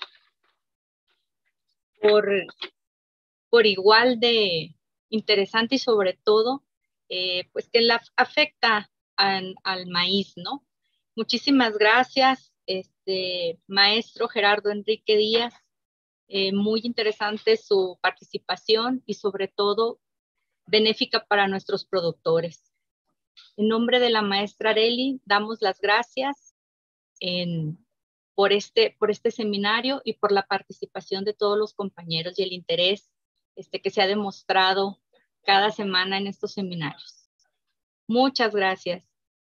por igual de interesante y sobre todo, pues que afecta al maíz, ¿no? Muchísimas gracias, maestro Gerardo Enrique Díaz. Muy interesante su participación y sobre todo benéfica para nuestros productores. En nombre de la maestra Arely, damos las gracias por este seminario y por la participación de todos los compañeros y el interés que se ha demostrado cada semana en estos seminarios. Muchas gracias.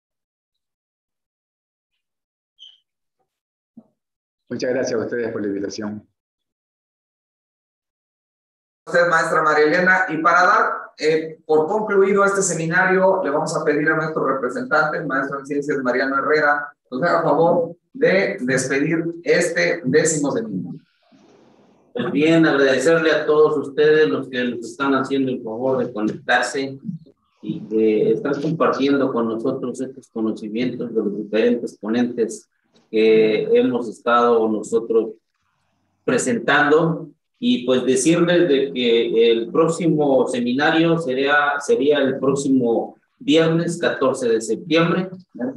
Muchas gracias a ustedes por la invitación. Usted, maestra María Elena, y para dar por concluido este seminario, le vamos a pedir a nuestro representante, el maestro en ciencias Mariano Herrera, nos haga favor de despedir este 10º seminario. Pues bien, agradecerle a todos ustedes los que nos están haciendo el favor de conectarse y que están compartiendo con nosotros estos conocimientos de los diferentes ponentes que hemos estado nosotros presentando. Y pues decirles de que el próximo seminario sería el próximo viernes 14 de septiembre,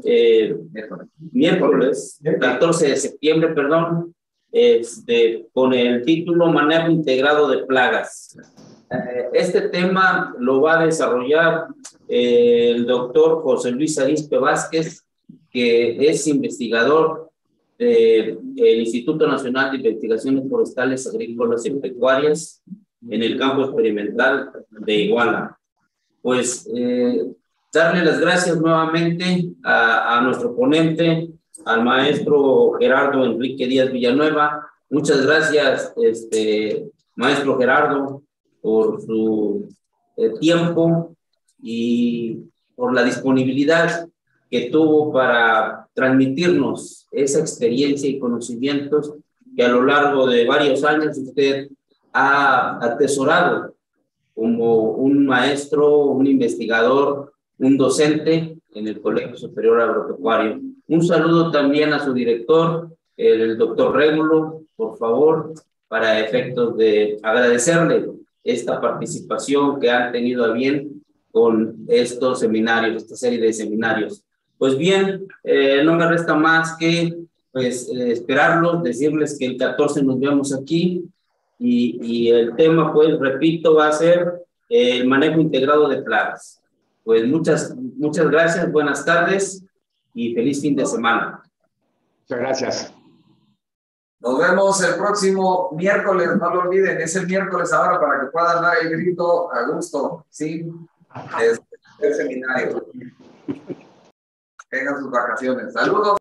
miércoles 14 de septiembre, perdón, con el título Manejo Integrado de Plagas. Este tema lo va a desarrollar el doctor José Luis Arispe Vázquez, que es investigador del Instituto Nacional de Investigaciones Forestales, Agrícolas y Pecuarias en el campo experimental de Iguala. Pues darle las gracias nuevamente a nuestro ponente, al maestro Gerardo Enrique Díaz Villanueva. Muchas gracias, maestro Gerardo, por su tiempo y por la disponibilidad que tuvo para transmitirnos esa experiencia y conocimientos que a lo largo de varios años usted ha atesorado como un maestro, un investigador, un docente en el Colegio Superior Agropecuario. Un saludo también a su director, el doctor Rémulo, por favor, para efectos de agradecerle esta participación que han tenido a bien con estos seminarios, esta serie de seminarios. Pues bien, no me resta más que esperarlos, decirles que el 14 nos vemos aquí y el tema, pues, repito, va a ser el manejo integrado de plagas. Pues muchas gracias, buenas tardes y feliz fin de semana. Muchas gracias. Nos vemos el próximo miércoles, no lo olviden, es el miércoles ahora para que puedan dar el grito a gusto, ¿sí? Es el seminario. Tengan sus vacaciones. Saludos.